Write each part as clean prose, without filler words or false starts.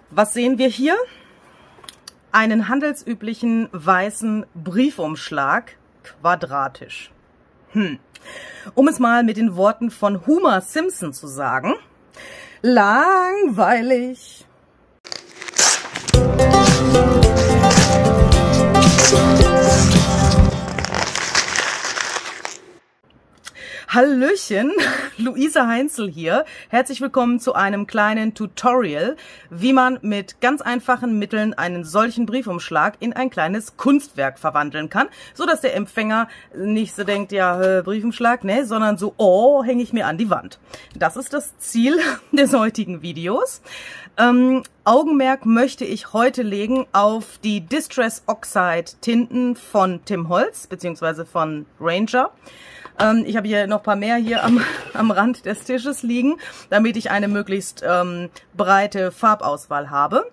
Was sehen wir hier? Einen handelsüblichen weißen Briefumschlag, quadratisch. Um es mal mit den Worten von Homer Simpson zu sagen, langweilig. Hallöchen, Luise Heinzel hier. Herzlich willkommen zu einem kleinen Tutorial, wie man mit ganz einfachen Mitteln einen solchen Briefumschlag in ein kleines Kunstwerk verwandeln kann, so dass der Empfänger nicht so denkt, ja, Briefumschlag, ne, sondern so, oh, hänge ich mir an die Wand. Das ist das Ziel des heutigen Videos. Augenmerk möchte ich heute legen auf die Distress Oxide Tinten von Tim Holtz, beziehungsweise von Ranger. Ich habe hier noch ein paar mehr hier am Rand des Tisches liegen, damit ich eine möglichst breite Farbauswahl habe.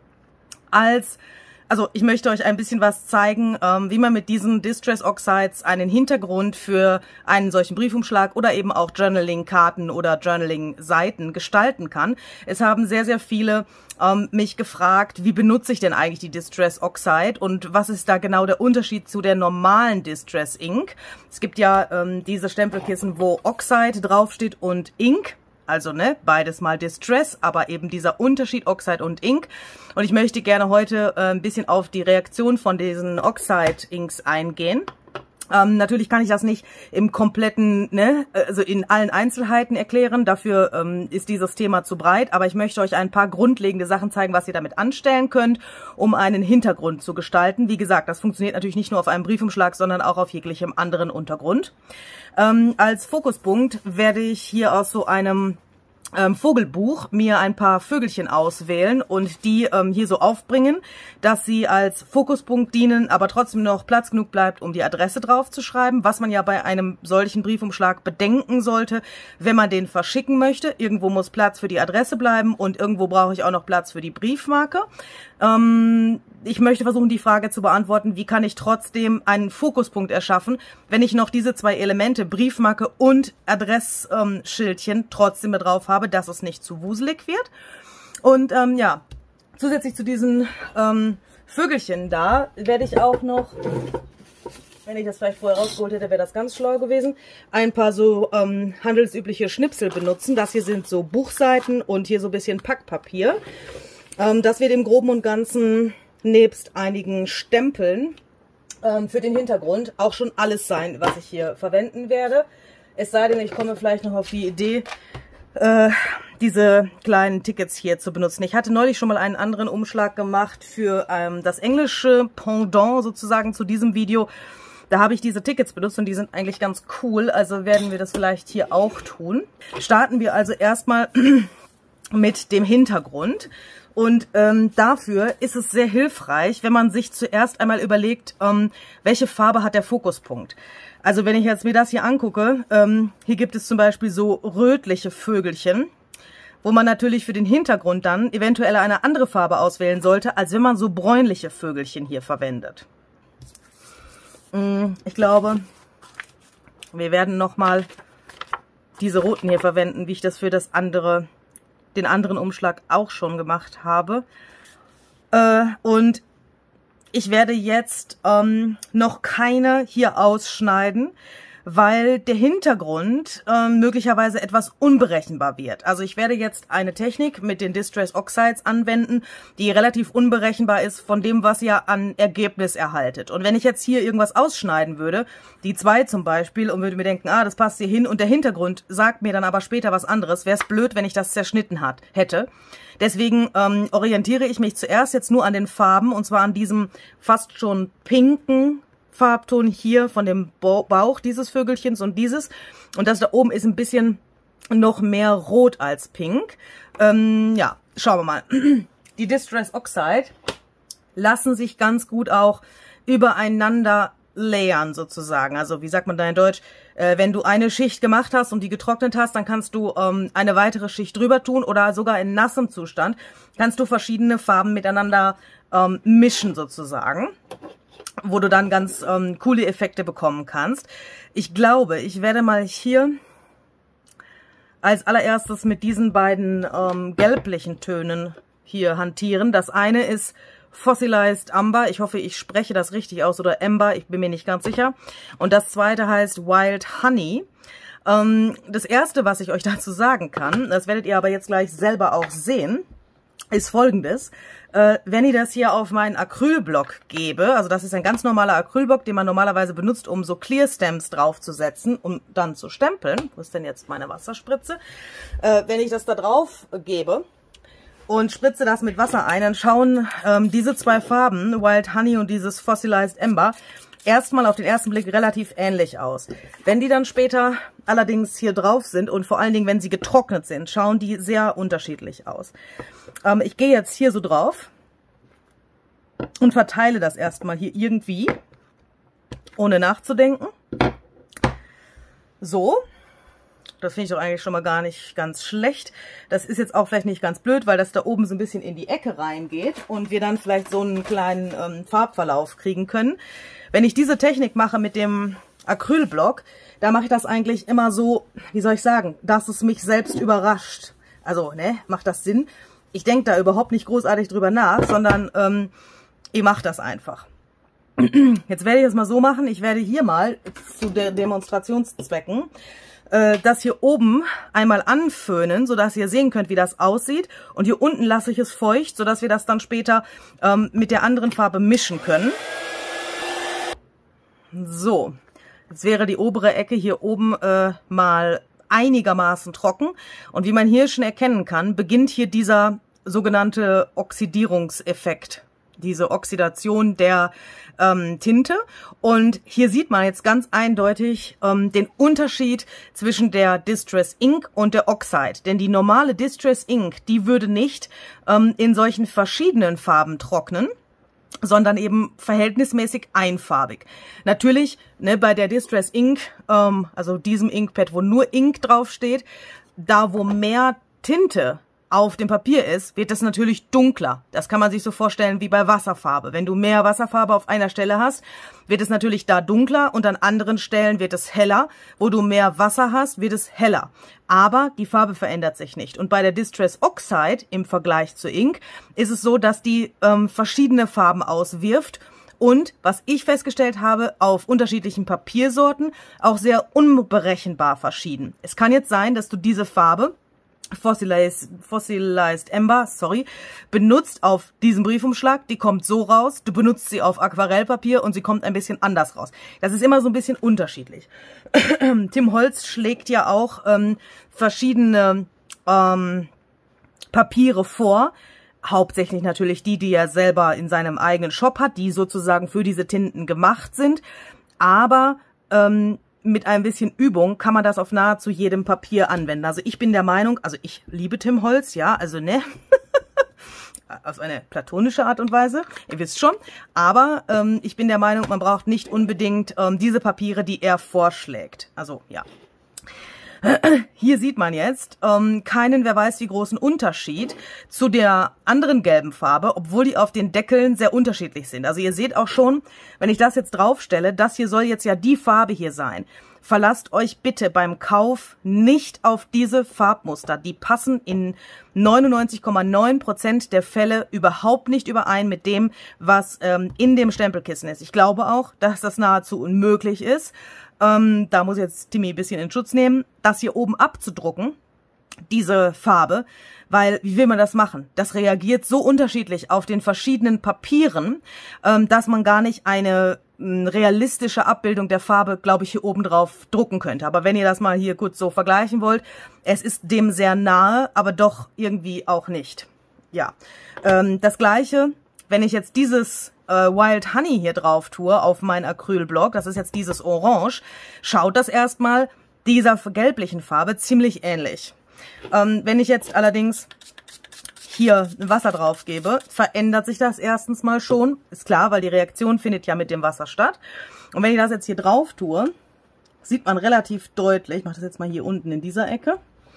Also ich möchte euch ein bisschen was zeigen, wie man mit diesen Distress Oxides einen Hintergrund für einen solchen Briefumschlag oder eben auch Journaling-Karten oder Journaling-Seiten gestalten kann. Es haben sehr, sehr viele mich gefragt, wie benutze ich denn eigentlich die Distress Oxide und was ist da genau der Unterschied zu der normalen Distress Ink? Es gibt ja diese Stempelkissen, wo Oxide draufsteht und Ink. Also ne, beides mal Distress, aber eben dieser Unterschied Oxide und Ink. Und ich möchte gerne heute ein bisschen auf die Reaktion von diesen Oxide Inks eingehen. Natürlich kann ich das nicht im kompletten, ne, also in allen Einzelheiten erklären. Dafür ist dieses Thema zu breit. Aber ich möchte euch ein paar grundlegende Sachen zeigen, was ihr damit anstellen könnt, um einen Hintergrund zu gestalten. Wie gesagt, das funktioniert natürlich nicht nur auf einem Briefumschlag, sondern auch auf jeglichem anderen Untergrund. Als Fokuspunkt werde ich hier aus so einem Vogelbuch mir ein paar Vögelchen auswählen und die hier so aufbringen, dass sie als Fokuspunkt dienen, aber trotzdem noch Platz genug bleibt, um die Adresse drauf zu schreiben, was man ja bei einem solchen Briefumschlag bedenken sollte, wenn man den verschicken möchte. Irgendwo muss Platz für die Adresse bleiben und irgendwo brauche ich auch noch Platz für die Briefmarke. Ich möchte versuchen, die Frage zu beantworten, wie kann ich trotzdem einen Fokuspunkt erschaffen, wenn ich noch diese zwei Elemente, Briefmarke und Adressschildchen, trotzdem mit drauf habe, dass es nicht zu wuselig wird. Und ja, zusätzlich zu diesen Vögelchen da, werde ich auch noch, wenn ich das vielleicht vorher rausgeholt hätte, wäre das ganz schlau gewesen, ein paar so handelsübliche Schnipsel benutzen. Das hier sind so Buchseiten und hier so ein bisschen Packpapier. Das wird im Groben und Ganzen nebst einigen Stempeln für den Hintergrund auch schon alles sein, was ich hier verwenden werde. Es sei denn, ich komme vielleicht noch auf die Idee, diese kleinen Tickets hier zu benutzen. Ich hatte neulich schon mal einen anderen Umschlag gemacht für das englische Pendant sozusagen zu diesem Video. Da habe ich diese Tickets benutzt und die sind eigentlich ganz cool, also werden wir das vielleicht hier auch tun. Starten wir also erstmal mit dem Hintergrund. Und dafür ist es sehr hilfreich, wenn man sich zuerst einmal überlegt, welche Farbe hat der Fokuspunkt. Also wenn ich jetzt mir das hier angucke, hier gibt es zum Beispiel so rötliche Vögelchen, wo man natürlich für den Hintergrund dann eventuell eine andere Farbe auswählen sollte, als wenn man so bräunliche Vögelchen hier verwendet. Ich glaube, wir werden nochmal diese roten hier verwenden, wie ich das für den anderen Umschlag auch schon gemacht habe. Und ich werde jetzt noch keine hier ausschneiden, weil der Hintergrund möglicherweise etwas unberechenbar wird. Also ich werde jetzt eine Technik mit den Distress Oxides anwenden, die relativ unberechenbar ist von dem, was ihr an Ergebnis erhaltet. Und wenn ich jetzt hier irgendwas ausschneiden würde, die 2 zum Beispiel, und würde mir denken, ah, das passt hier hin, und der Hintergrund sagt mir dann aber später was anderes, wäre es blöd, wenn ich das zerschnitten hätte. Deswegen orientiere ich mich zuerst jetzt nur an den Farben, und zwar an diesem fast schon pinken Farbton hier von dem Bauch dieses Vögelchens und dieses. Und das da oben ist ein bisschen noch mehr rot als pink. Ja, schauen wir mal. Die Distress Oxide lassen sich ganz gut auch übereinander layern sozusagen. Also wie sagt man da in Deutsch? Wenn du eine Schicht gemacht hast und die getrocknet hast, dann kannst du eine weitere Schicht drüber tun oder sogar in nassem Zustand kannst du verschiedene Farben miteinander mischen sozusagen, wo du dann ganz coole Effekte bekommen kannst. Ich glaube, ich werde mal hier als allererstes mit diesen beiden gelblichen Tönen hier hantieren. Das eine ist Fossilized Amber. Ich hoffe, ich spreche das richtig aus. Oder Amber, ich bin mir nicht ganz sicher. Und das zweite heißt Wild Honey. Das erste, was ich euch dazu sagen kann, das werdet ihr aber jetzt gleich selber auch sehen, ist Folgendes. Wenn ich das hier auf meinen Acrylblock gebe, also das ist ein ganz normaler Acrylblock, den man normalerweise benutzt, um so Clear Stamps draufzusetzen, um dann zu stempeln. Wo ist denn jetzt meine Wasserspritze? Wenn ich das da drauf gebe und spritze das mit Wasser ein, dann schauen diese zwei Farben, Wild Honey und dieses Fossilized Amber, erstmal auf den ersten Blick relativ ähnlich aus. Wenn die dann später allerdings hier drauf sind und vor allen Dingen, wenn sie getrocknet sind, schauen die sehr unterschiedlich aus. Ich gehe jetzt hier so drauf und verteile das erstmal hier irgendwie, ohne nachzudenken. So. Das finde ich doch eigentlich schon mal gar nicht ganz schlecht. Das ist jetzt auch vielleicht nicht ganz blöd, weil das da oben so ein bisschen in die Ecke reingeht und wir dann vielleicht so einen kleinen Farbverlauf kriegen können. Wenn ich diese Technik mache mit dem Acrylblock, da mache ich das eigentlich immer so, wie soll ich sagen, dass es mich selbst überrascht. Also, ne, macht das Sinn? Ich denke da überhaupt nicht großartig drüber nach, sondern ich mache das einfach. Jetzt werde ich es mal so machen, ich werde hier mal zu Demonstrationszwecken das hier oben einmal anföhnen, sodass ihr sehen könnt, wie das aussieht. Und hier unten lasse ich es feucht, sodass wir das dann später mit der anderen Farbe mischen können. So, jetzt wäre die obere Ecke hier oben mal einigermaßen trocken. Und wie man hier schon erkennen kann, beginnt hier dieser sogenannte Oxidierungseffekt, diese Oxidation der Tinte. Und hier sieht man jetzt ganz eindeutig den Unterschied zwischen der Distress Ink und der Oxide. Denn die normale Distress Ink, die würde nicht in solchen verschiedenen Farben trocknen, sondern eben verhältnismäßig einfarbig. Natürlich, ne, bei der Distress Ink, also diesem Inkpad, wo nur Ink draufsteht, da wo mehr Tinte auf dem Papier ist, wird es natürlich dunkler. Das kann man sich so vorstellen wie bei Wasserfarbe. Wenn du mehr Wasserfarbe auf einer Stelle hast, wird es natürlich da dunkler und an anderen Stellen wird es heller. Wo du mehr Wasser hast, wird es heller. Aber die Farbe verändert sich nicht. Und bei der Distress Oxide im Vergleich zu Ink ist es so, dass die verschiedene Farben auswirft. Und, was ich festgestellt habe, auf unterschiedlichen Papiersorten auch sehr unberechenbar verschieden. Es kann jetzt sein, dass du diese Farbe Fossilized Amber, benutzt auf diesem Briefumschlag, die kommt so raus, du benutzt sie auf Aquarellpapier und sie kommt ein bisschen anders raus. Das ist immer so ein bisschen unterschiedlich. Tim Holtz schlägt ja auch verschiedene Papiere vor, hauptsächlich natürlich die er selber in seinem eigenen Shop hat, die sozusagen für diese Tinten gemacht sind, aber mit ein bisschen Übung kann man das auf nahezu jedem Papier anwenden. Also ich bin der Meinung, also ich liebe Tim Holtz, ja, also ne, auf eine platonische Art und Weise, ihr wisst schon, aber ich bin der Meinung, man braucht nicht unbedingt diese Papiere, die er vorschlägt. Also ja. Hier sieht man jetzt keinen, wer weiß wie großen Unterschied zu der anderen gelben Farbe, obwohl die auf den Deckeln sehr unterschiedlich sind. Also ihr seht auch schon, wenn ich das jetzt draufstelle, das hier soll jetzt ja die Farbe hier sein. Verlasst euch bitte beim Kauf nicht auf diese Farbmuster. Die passen in 99,9% der Fälle überhaupt nicht überein mit dem, was in dem Stempelkissen ist. Ich glaube auch, dass das nahezu unmöglich ist. Da muss jetzt Timmy ein bisschen in Schutz nehmen, das hier oben abzudrucken, diese Farbe, weil, wie will man das machen? Das reagiert so unterschiedlich auf den verschiedenen Papieren, dass man gar nicht eine realistische Abbildung der Farbe, glaube ich, hier oben drauf drucken könnte. Aber wenn ihr das mal hier kurz so vergleichen wollt, es ist dem sehr nahe, aber doch irgendwie auch nicht. Ja, das Gleiche, wenn ich jetzt dieses Wild Honey hier drauf tue auf mein Acrylblock, das ist jetzt dieses Orange, schaut das erstmal dieser gelblichen Farbe ziemlich ähnlich. Wenn ich jetzt allerdings hier Wasser drauf gebe, verändert sich das erstens mal schon. Ist klar, weil die Reaktion findet ja mit dem Wasser statt. Und wenn ich das jetzt hier drauf tue, sieht man relativ deutlich, ich mache das jetzt mal hier unten in dieser Ecke,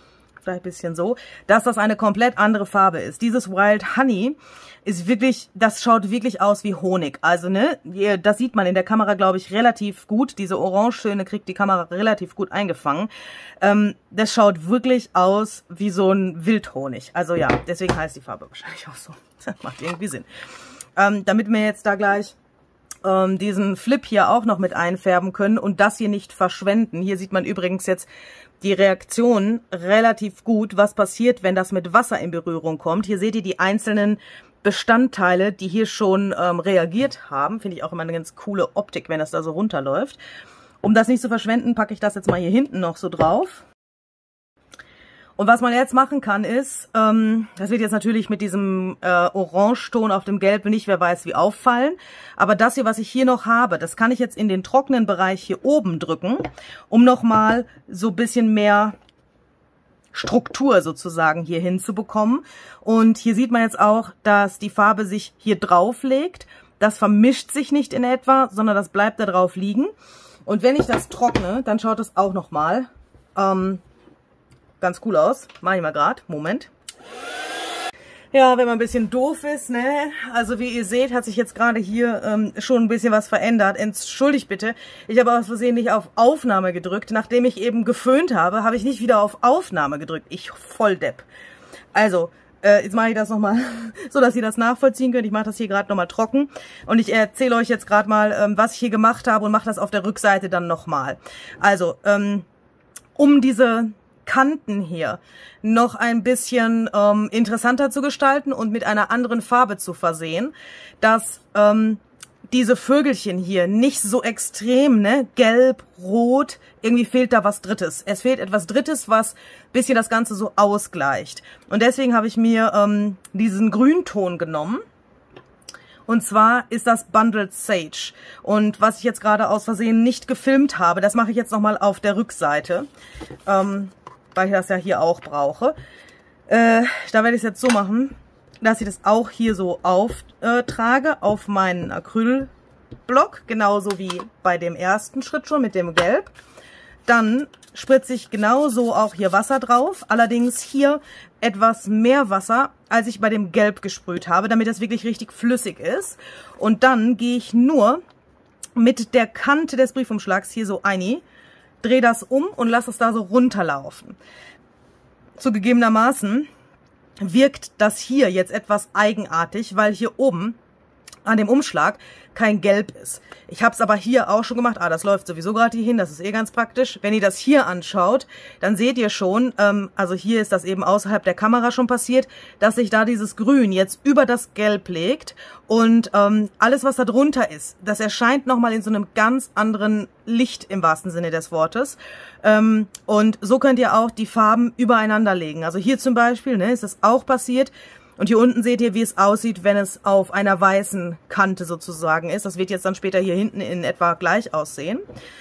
vielleicht ein bisschen so, dass das eine komplett andere Farbe ist. Dieses Wild Honey ist wirklich, das schaut wirklich aus wie Honig. Also, ne, das sieht man in der Kamera, glaube ich, relativ gut. Diese Orangetöne kriegt die Kamera relativ gut eingefangen. Das schaut wirklich aus wie so ein Wildhonig. Also ja, deswegen heißt die Farbe wahrscheinlich auch so. Das macht irgendwie Sinn. Damit wir jetzt da gleich diesen Flip hier auch noch mit einfärben können und das hier nicht verschwenden. Hier sieht man übrigens jetzt die Reaktion relativ gut, was passiert, wenn das mit Wasser in Berührung kommt. Hier seht ihr die einzelnen Bestandteile, die hier schon reagiert haben. Finde ich auch immer eine ganz coole Optik, wenn das da so runterläuft. Um das nicht zu verschwenden, packe ich das jetzt mal hier hinten noch so drauf. Und was man jetzt machen kann ist, das wird jetzt natürlich mit diesem Orangeton auf dem Gelb nicht, wer weiß wie, auffallen. Aber das hier, was ich hier noch habe, das kann ich jetzt in den trockenen Bereich hier oben drücken, um nochmal so ein bisschen mehr Struktur sozusagen hier hinzubekommen. Und hier sieht man jetzt auch, dass die Farbe sich hier drauf legt. Das vermischt sich nicht in etwa, sondern das bleibt da drauf liegen. Und wenn ich das trockne, dann schaut es auch nochmal ganz cool aus. Mach ich mal gerade. Moment. Ja, wenn man ein bisschen doof ist, ne? Also wie ihr seht, hat sich jetzt gerade hier schon ein bisschen was verändert. Entschuldigt bitte. Ich habe aus Versehen nicht auf Aufnahme gedrückt. Nachdem ich eben geföhnt habe, habe ich nicht wieder auf Aufnahme gedrückt. Ich Volldepp. Also, jetzt mache ich das nochmal, so dass ihr das nachvollziehen könnt. Ich mache das hier gerade nochmal trocken. Und ich erzähle euch jetzt gerade mal, was ich hier gemacht habe und mache das auf der Rückseite dann nochmal. Also, um diese Kanten hier noch ein bisschen interessanter zu gestalten und mit einer anderen Farbe zu versehen, dass diese Vögelchen hier nicht so extrem, ne, gelb, rot, irgendwie fehlt da was Drittes. Es fehlt etwas Drittes, was ein bisschen das Ganze so ausgleicht. Und deswegen habe ich mir diesen Grünton genommen. Und zwar ist das Bundled Sage. Und was ich jetzt gerade aus Versehen nicht gefilmt habe, das mache ich jetzt nochmal auf der Rückseite. Weil ich das ja hier auch brauche. Da werde ich es jetzt so machen, dass ich das auch hier so auftrage auf meinen Acrylblock, genauso wie bei dem ersten Schritt schon mit dem Gelb. Dann spritze ich genauso auch hier Wasser drauf, allerdings hier etwas mehr Wasser, als ich bei dem Gelb gesprüht habe, damit das wirklich richtig flüssig ist. Und dann gehe ich nur mit der Kante des Briefumschlags hier so ein, drehe das um und lasse es da so runterlaufen. Zugegebenermaßen wirkt das hier jetzt etwas eigenartig, weil hier oben an dem Umschlag kein Gelb ist. Ich habe es aber hier auch schon gemacht. Das läuft sowieso gerade hier hin, das ist eh ganz praktisch. Wenn ihr das hier anschaut, dann seht ihr schon, also hier ist das eben außerhalb der Kamera schon passiert, dass sich da dieses Grün jetzt über das Gelb legt und alles, was da drunter ist, das erscheint nochmal in so einem ganz anderen Licht im wahrsten Sinne des Wortes. Und so könnt ihr auch die Farben übereinander legen. Also hier zum Beispiel, ne, ist das auch passiert. Und hier unten seht ihr, wie es aussieht, wenn es auf einer weißen Kante sozusagen ist. Das wird jetzt dann später hier hinten in etwa gleich aussehen.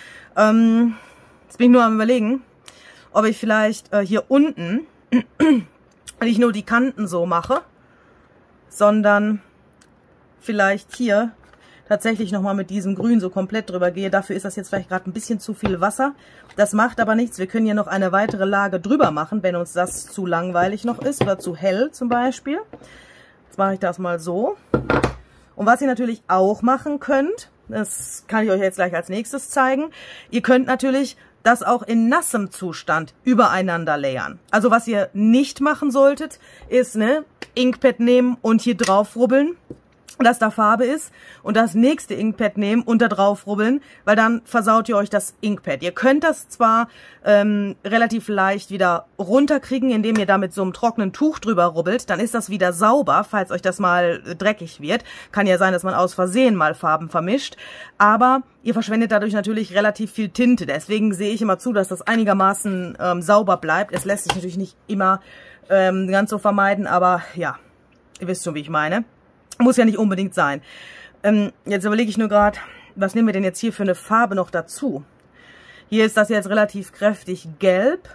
Jetzt bin ich nur am Überlegen, ob ich vielleicht hier unten nicht nur die Kanten so mache, sondern vielleicht hier tatsächlich nochmal mit diesem Grün so komplett drüber gehe. Dafür ist das jetzt vielleicht gerade ein bisschen zu viel Wasser. Das macht aber nichts. Wir können hier noch eine weitere Lage drüber machen, wenn uns das zu langweilig noch ist oder zu hell zum Beispiel. Jetzt mache ich das mal so. Und was ihr natürlich auch machen könnt, das kann ich euch jetzt gleich als nächstes zeigen, ihr könnt natürlich das auch in nassem Zustand übereinander layern. Also was ihr nicht machen solltet, ist Inkpad nehmen und hier drauf rubbeln, dass da Farbe ist und das nächste Inkpad nehmen und da drauf rubbeln, weil dann versaut ihr euch das Inkpad. Ihr könnt das zwar relativ leicht wieder runterkriegen, indem ihr da mit so einem trockenen Tuch drüber rubbelt, dann ist das wieder sauber, falls euch das mal dreckig wird. Kann ja sein, dass man aus Versehen mal Farben vermischt, aber ihr verschwendet dadurch natürlich relativ viel Tinte. Deswegen sehe ich immer zu, dass das einigermaßen sauber bleibt. Es lässt sich natürlich nicht immer ganz so vermeiden, aber ja, ihr wisst schon, wie ich meine. Muss ja nicht unbedingt sein. Jetzt überlege ich nur gerade, was nehmen wir denn jetzt hier für eine Farbe noch dazu? Hier ist das jetzt relativ kräftig gelb.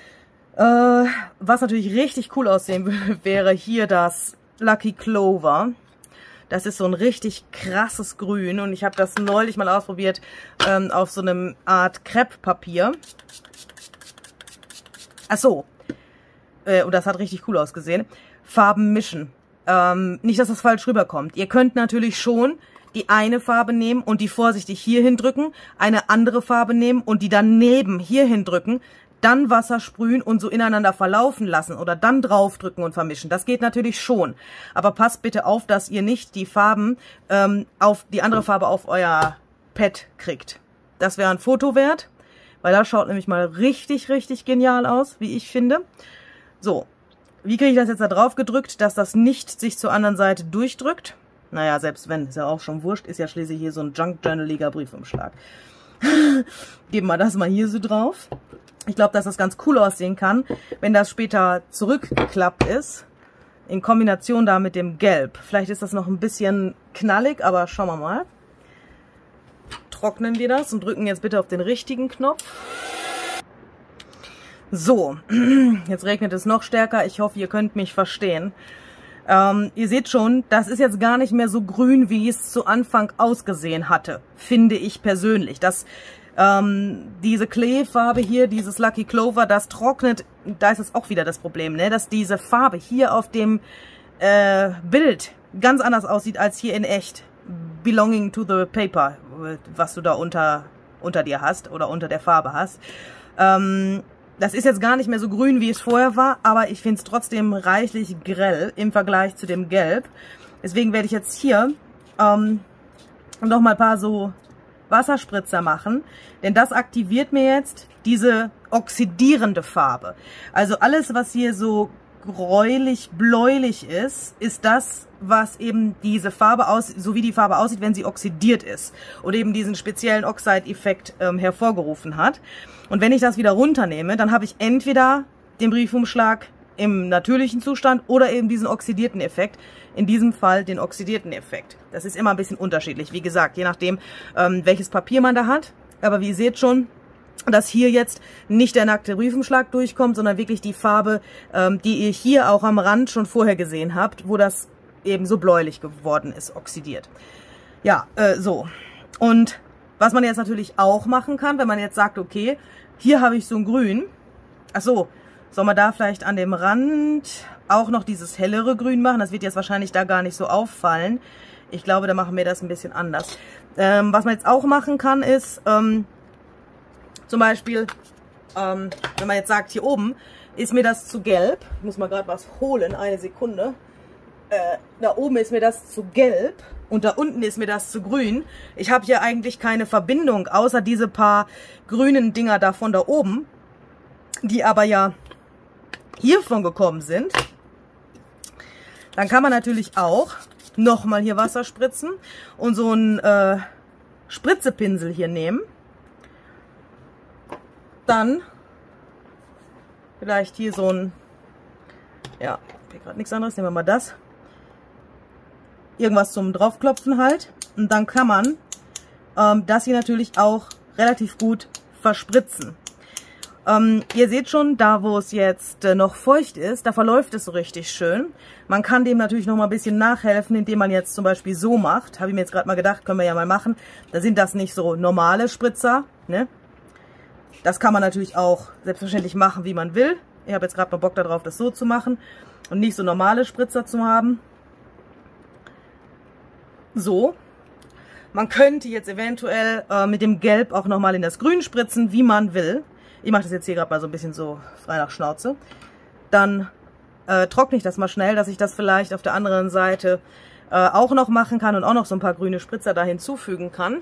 Was natürlich richtig cool aussehen würde, wäre hier das Lucky Clover. Das ist so ein richtig krasses Grün und ich habe das neulich mal ausprobiert auf so einem Art Krepppapier. Ach so. und das hat richtig cool ausgesehen, Farben mischen. Nicht, dass das falsch rüberkommt. Ihr könnt natürlich schon die eine Farbe nehmen und die vorsichtig hier hindrücken, eine andere Farbe nehmen und die daneben hier hindrücken, dann Wasser sprühen und so ineinander verlaufen lassen oder dann draufdrücken und vermischen. Das geht natürlich schon. Aber passt bitte auf, dass ihr nicht die Farben auf die andere Farbe auf euer Pad kriegt. Das wäre ein Foto wert, weil das schaut nämlich mal richtig, richtig genial aus, wie ich finde. So, wie kriege ich das jetzt da drauf gedrückt, dass das nicht sich zur anderen Seite durchdrückt? Naja, selbst wenn, ist ja auch schon wurscht, ist ja schließlich hier so ein Junk-Journaliger Briefumschlag. Geben wir das mal hier so drauf. Ich glaube, dass das ganz cool aussehen kann, wenn das später zurückgeklappt ist, in Kombination da mit dem Gelb. Vielleicht ist das noch ein bisschen knallig, aber schauen wir mal. Trocknen wir das und drücken jetzt bitte auf den richtigen Knopf. So, jetzt regnet es noch stärker. Ich hoffe, ihr könnt mich verstehen. Ihr seht schon, das ist jetzt gar nicht mehr so grün, wie es zu Anfang ausgesehen hatte, finde ich persönlich. Diese Kleefarbe hier, dieses Lucky Clover, das trocknet, da ist es auch wieder das Problem, ne? Dass diese Farbe hier auf dem Bild ganz anders aussieht als hier in echt. Belonging to the paper, was du da unter dir hast oder unter der Farbe hast. Das ist jetzt gar nicht mehr so grün, wie es vorher war, aber ich finde es trotzdem reichlich grell im Vergleich zu dem Gelb. Deswegen werde ich jetzt hier noch mal ein paar so Wasserspritzer machen, denn das aktiviert mir jetzt diese oxidierende Farbe. Also alles, was hier so gräulich-bläulich ist, ist das, was eben diese Farbe so wie die Farbe aussieht, wenn sie oxidiert ist und eben diesen speziellen Oxide-Effekt hervorgerufen hat. Und wenn ich das wieder runternehme, dann habe ich entweder den Briefumschlag im natürlichen Zustand oder eben diesen oxidierten Effekt. In diesem Fall den oxidierten Effekt. Das ist immer ein bisschen unterschiedlich, wie gesagt, je nachdem, welches Papier man da hat. Aber wie ihr seht schon, dass hier jetzt nicht der nackte Briefumschlag durchkommt, sondern wirklich die Farbe, die ihr hier auch am Rand schon vorher gesehen habt, wo das eben so bläulich geworden ist, oxidiert. Ja, so. Und was man jetzt natürlich auch machen kann, wenn man jetzt sagt, okay, hier habe ich so ein Grün. Ach so, soll man da vielleicht an dem Rand auch noch dieses hellere Grün machen? Das wird jetzt wahrscheinlich da gar nicht so auffallen. Ich glaube, da machen wir das ein bisschen anders. Was man jetzt auch machen kann, ist zum Beispiel, wenn man jetzt sagt, hier oben ist mir das zu gelb. Ich muss mal gerade was holen, eine Sekunde. Da oben ist mir das zu gelb und da unten ist mir das zu grün. Ich habe hier eigentlich keine Verbindung, außer diese paar grünen Dinger da von da oben, die aber ja hiervon gekommen sind. Dann kann man natürlich auch nochmal hier Wasser spritzen und so einen Spritzepinsel hier nehmen. Dann vielleicht hier so ein, ja, ich habe gerade nichts anderes, nehmen wir mal das. Irgendwas zum draufklopfen halt. Und dann kann man das hier natürlich auch relativ gut verspritzen. Ihr seht schon, da wo es jetzt noch feucht ist, da verläuft es so richtig schön. Man kann dem natürlich noch mal ein bisschen nachhelfen, indem man jetzt zum Beispiel so macht. Habe ich mir jetzt gerade mal gedacht, können wir ja mal machen. Da sind das nicht so normale Spritzer, ne? Das kann man natürlich auch selbstverständlich machen, wie man will. Ich habe jetzt gerade mal Bock darauf, das so zu machen und nicht so normale Spritzer zu haben. So. Man könnte jetzt eventuell mit dem Gelb auch nochmal in das Grün spritzen, wie man will. Ich mache das jetzt hier gerade mal so ein bisschen so frei nach Schnauze. Dann trockne ich das mal schnell, dass ich das vielleicht auf der anderen Seite auch noch machen kann und auch noch so ein paar grüne Spritzer da hinzufügen kann.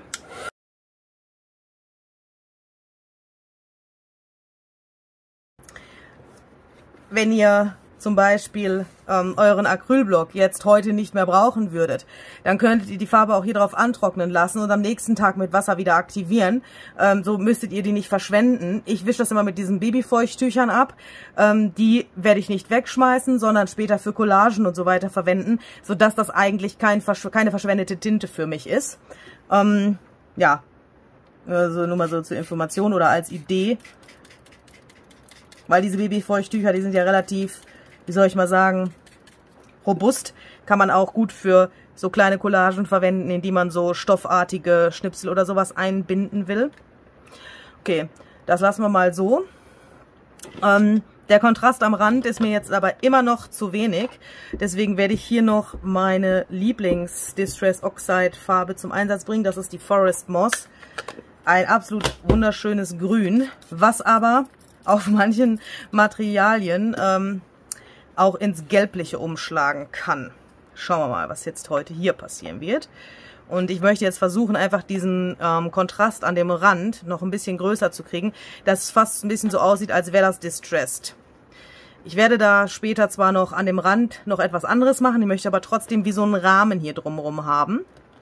Wenn ihr zum Beispiel euren Acrylblock jetzt heute nicht mehr brauchen würdet, dann könntet ihr die Farbe auch hier drauf antrocknen lassen und am nächsten Tag mit Wasser wieder aktivieren. So müsstet ihr die nicht verschwenden. Ich wische das immer mit diesen Babyfeuchttüchern ab. Die werde ich nicht wegschmeißen, sondern später für Collagen und so weiter verwenden, sodass das eigentlich keine verschwendete Tinte für mich ist. Ja, also nur mal so zur Information oder als Idee. Weil diese Babyfeuchttücher, die sind ja relativ, wie soll ich mal sagen, robust. Kann man auch gut für so kleine Collagen verwenden, in die man so stoffartige Schnipsel oder sowas einbinden will. Okay, das lassen wir mal so. Der Kontrast am Rand ist mir jetzt aber immer noch zu wenig. Deswegen werde ich hier noch meine Lieblings-Distress Oxide Farbe zum Einsatz bringen. Das ist die Forest Moss. Ein absolut wunderschönes Grün, was aber auf manchen Materialien auch ins Gelbliche umschlagen kann. Schauen wir mal, was jetzt heute hier passieren wird. Und ich möchte jetzt versuchen, einfach diesen Kontrast an dem Rand noch ein bisschen größer zu kriegen, dass es fast ein bisschen so aussieht, als wäre das Distressed. Ich werde da später zwar noch an dem Rand noch etwas anderes machen, ich möchte aber trotzdem wie so einen Rahmen hier drumherum haben.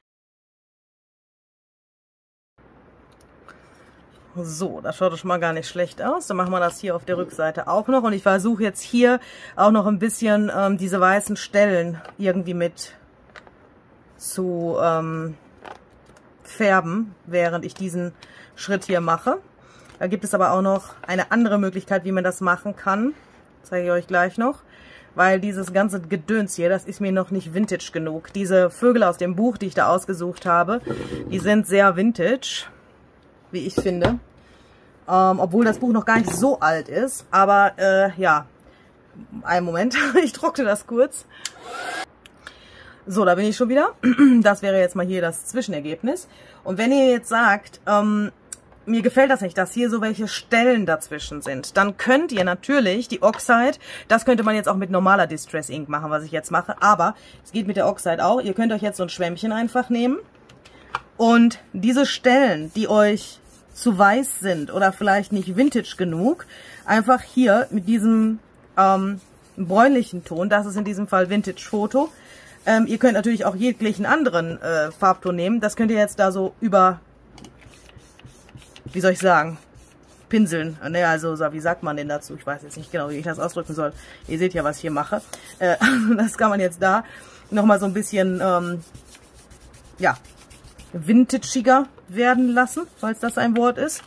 So, das schaut doch schon mal gar nicht schlecht aus. Dann machen wir das hier auf der Rückseite auch noch. Und ich versuche jetzt hier auch noch ein bisschen diese weißen Stellen irgendwie mit zu färben, während ich diesen Schritt hier mache. Da gibt es aber auch noch eine andere Möglichkeit, wie man das machen kann. Das zeige ich euch gleich noch. Weil dieses ganze Gedöns hier, das ist mir noch nicht vintage genug. Diese Vögel aus dem Buch, die ich da ausgesucht habe, die sind sehr vintage, wie ich finde. Obwohl das Buch noch gar nicht so alt ist. Aber ja, einen Moment, ich trockne das kurz. So, da bin ich schon wieder. Das wäre jetzt mal hier das Zwischenergebnis. Und wenn ihr jetzt sagt, mir gefällt das nicht, dass hier so welche Stellen dazwischen sind, dann könnt ihr natürlich die Oxide, das könnte man jetzt auch mit normaler Distress Ink machen, was ich jetzt mache, aber es geht mit der Oxide auch. Ihr könnt euch jetzt so ein Schwämmchen einfach nehmen und diese Stellen, die euch zu weiß sind oder vielleicht nicht vintage genug, einfach hier mit diesem bräunlichen Ton, das ist in diesem Fall Vintage Foto. Ihr könnt natürlich auch jeglichen anderen Farbton nehmen. Das könnt ihr jetzt da so über, wie soll ich sagen, pinseln. Naja, also wie sagt man denn dazu? Ich weiß jetzt nicht genau, wie ich das ausdrücken soll. Ihr seht ja, was ich hier mache. Das kann man jetzt da nochmal so ein bisschen, ja, vintagiger werden lassen, falls das ein Wort ist.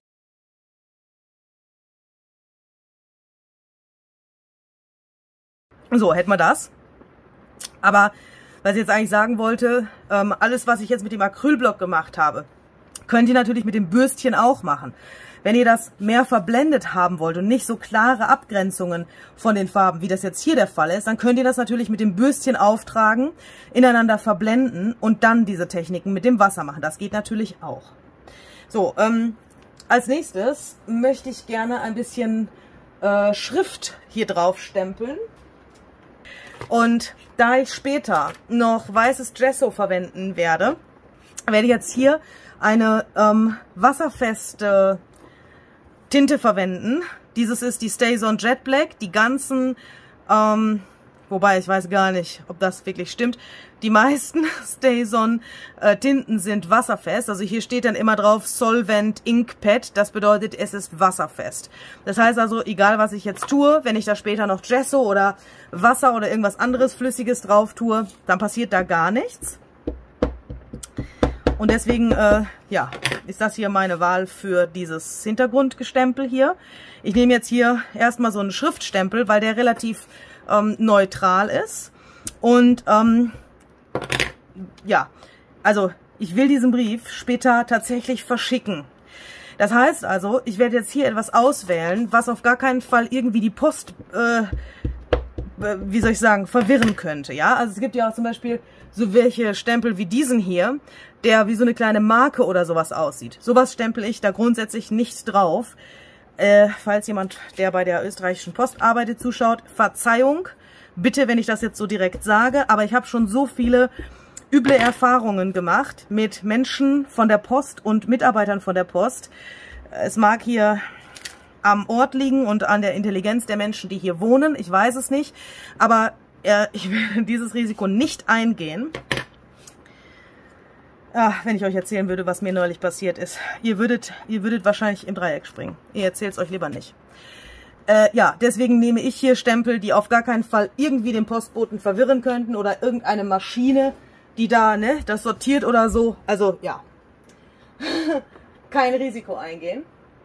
So, hätten wir das. Aber was ich jetzt eigentlich sagen wollte, alles, was ich jetzt mit dem Acrylblock gemacht habe, könnt ihr natürlich mit dem Bürstchen auch machen. Wenn ihr das mehr verblendet haben wollt und nicht so klare Abgrenzungen von den Farben, wie das jetzt hier der Fall ist, dann könnt ihr das natürlich mit dem Bürstchen auftragen, ineinander verblenden und dann diese Techniken mit dem Wasser machen. Das geht natürlich auch. So, als nächstes möchte ich gerne ein bisschen Schrift hier drauf stempeln. Und da ich später noch weißes Gesso verwenden werde, werde ich jetzt hier eine wasserfeste Tinte verwenden. Dieses ist die StazOn Jet Black. Die ganzen, wobei ich weiß gar nicht, ob das wirklich stimmt, die meisten StazOn Tinten sind wasserfest. Also hier steht dann immer drauf Solvent Ink Pad. Das bedeutet, es ist wasserfest. Das heißt also, egal was ich jetzt tue, wenn ich da später noch Gesso oder Wasser oder irgendwas anderes Flüssiges drauf tue, dann passiert da gar nichts. Und deswegen, ja, ist das hier meine Wahl für dieses Hintergrundgestempel hier. Ich nehme jetzt hier erstmal so einen Schriftstempel, weil der relativ neutral ist. Und ja, also ich will diesen Brief später tatsächlich verschicken. Das heißt also, ich werde jetzt hier etwas auswählen, was auf gar keinen Fall irgendwie die Post, wie soll ich sagen, verwirren könnte. Ja, also es gibt ja auch zum Beispiel so welche Stempel wie diesen hier, der wie so eine kleine Marke oder sowas aussieht. Sowas stempel ich da grundsätzlich nicht drauf. Falls jemand, der bei der österreichischen Post arbeitet, zuschaut, Verzeihung. Bitte, wenn ich das jetzt so direkt sage, aber ich habe schon so viele üble Erfahrungen gemacht mit Menschen von der Post und Mitarbeitern von der Post. Es mag hier am Ort liegen und an der Intelligenz der Menschen, die hier wohnen. Ich weiß es nicht, aber ich will dieses Risiko nicht eingehen. Ach, wenn ich euch erzählen würde, was mir neulich passiert ist. Ihr würdet wahrscheinlich im Dreieck springen. Ihr erzählt es euch lieber nicht. Ja, deswegen nehme ich hier Stempel, die auf gar keinen Fall irgendwie den Postboten verwirren könnten oder irgendeine Maschine, die da, ne, das sortiert oder so. Also, ja. Kein Risiko eingehen.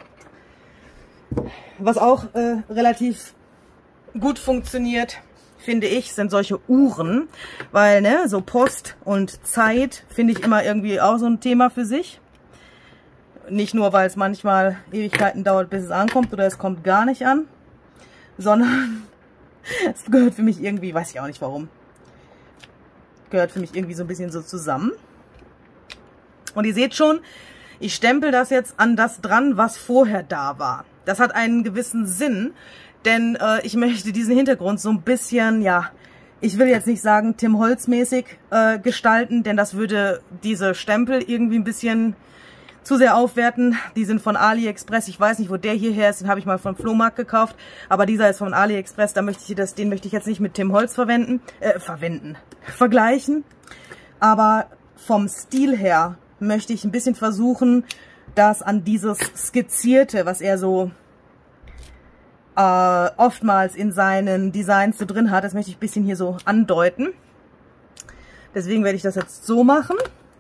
Was auch relativ gut funktioniert, finde ich, sind solche Uhren, weil, ne, so Post und Zeit finde ich immer irgendwie auch so ein Thema für sich. Nicht nur, weil es manchmal Ewigkeiten dauert, bis es ankommt oder es kommt gar nicht an, sondern es gehört für mich irgendwie, weiß ich auch nicht warum, gehört für mich irgendwie so ein bisschen so zusammen. Und ihr seht schon, ich stempel das jetzt an das dran, was vorher da war. Das hat einen gewissen Sinn, denn ich möchte diesen Hintergrund so ein bisschen, ja, ich will jetzt nicht sagen Tim Holtz-mäßig gestalten, denn das würde diese Stempel irgendwie ein bisschen zu sehr aufwerten. Die sind von AliExpress, ich weiß nicht, wo der hierher ist, den habe ich mal vom Flohmarkt gekauft, aber dieser ist von AliExpress, den möchte ich jetzt nicht mit Tim Holtz vergleichen. Aber vom Stil her möchte ich ein bisschen versuchen, das an dieses Skizzierte, was er so oftmals in seinen Designs so drin hat, das möchte ich ein bisschen hier so andeuten. Deswegen werde ich das jetzt so machen.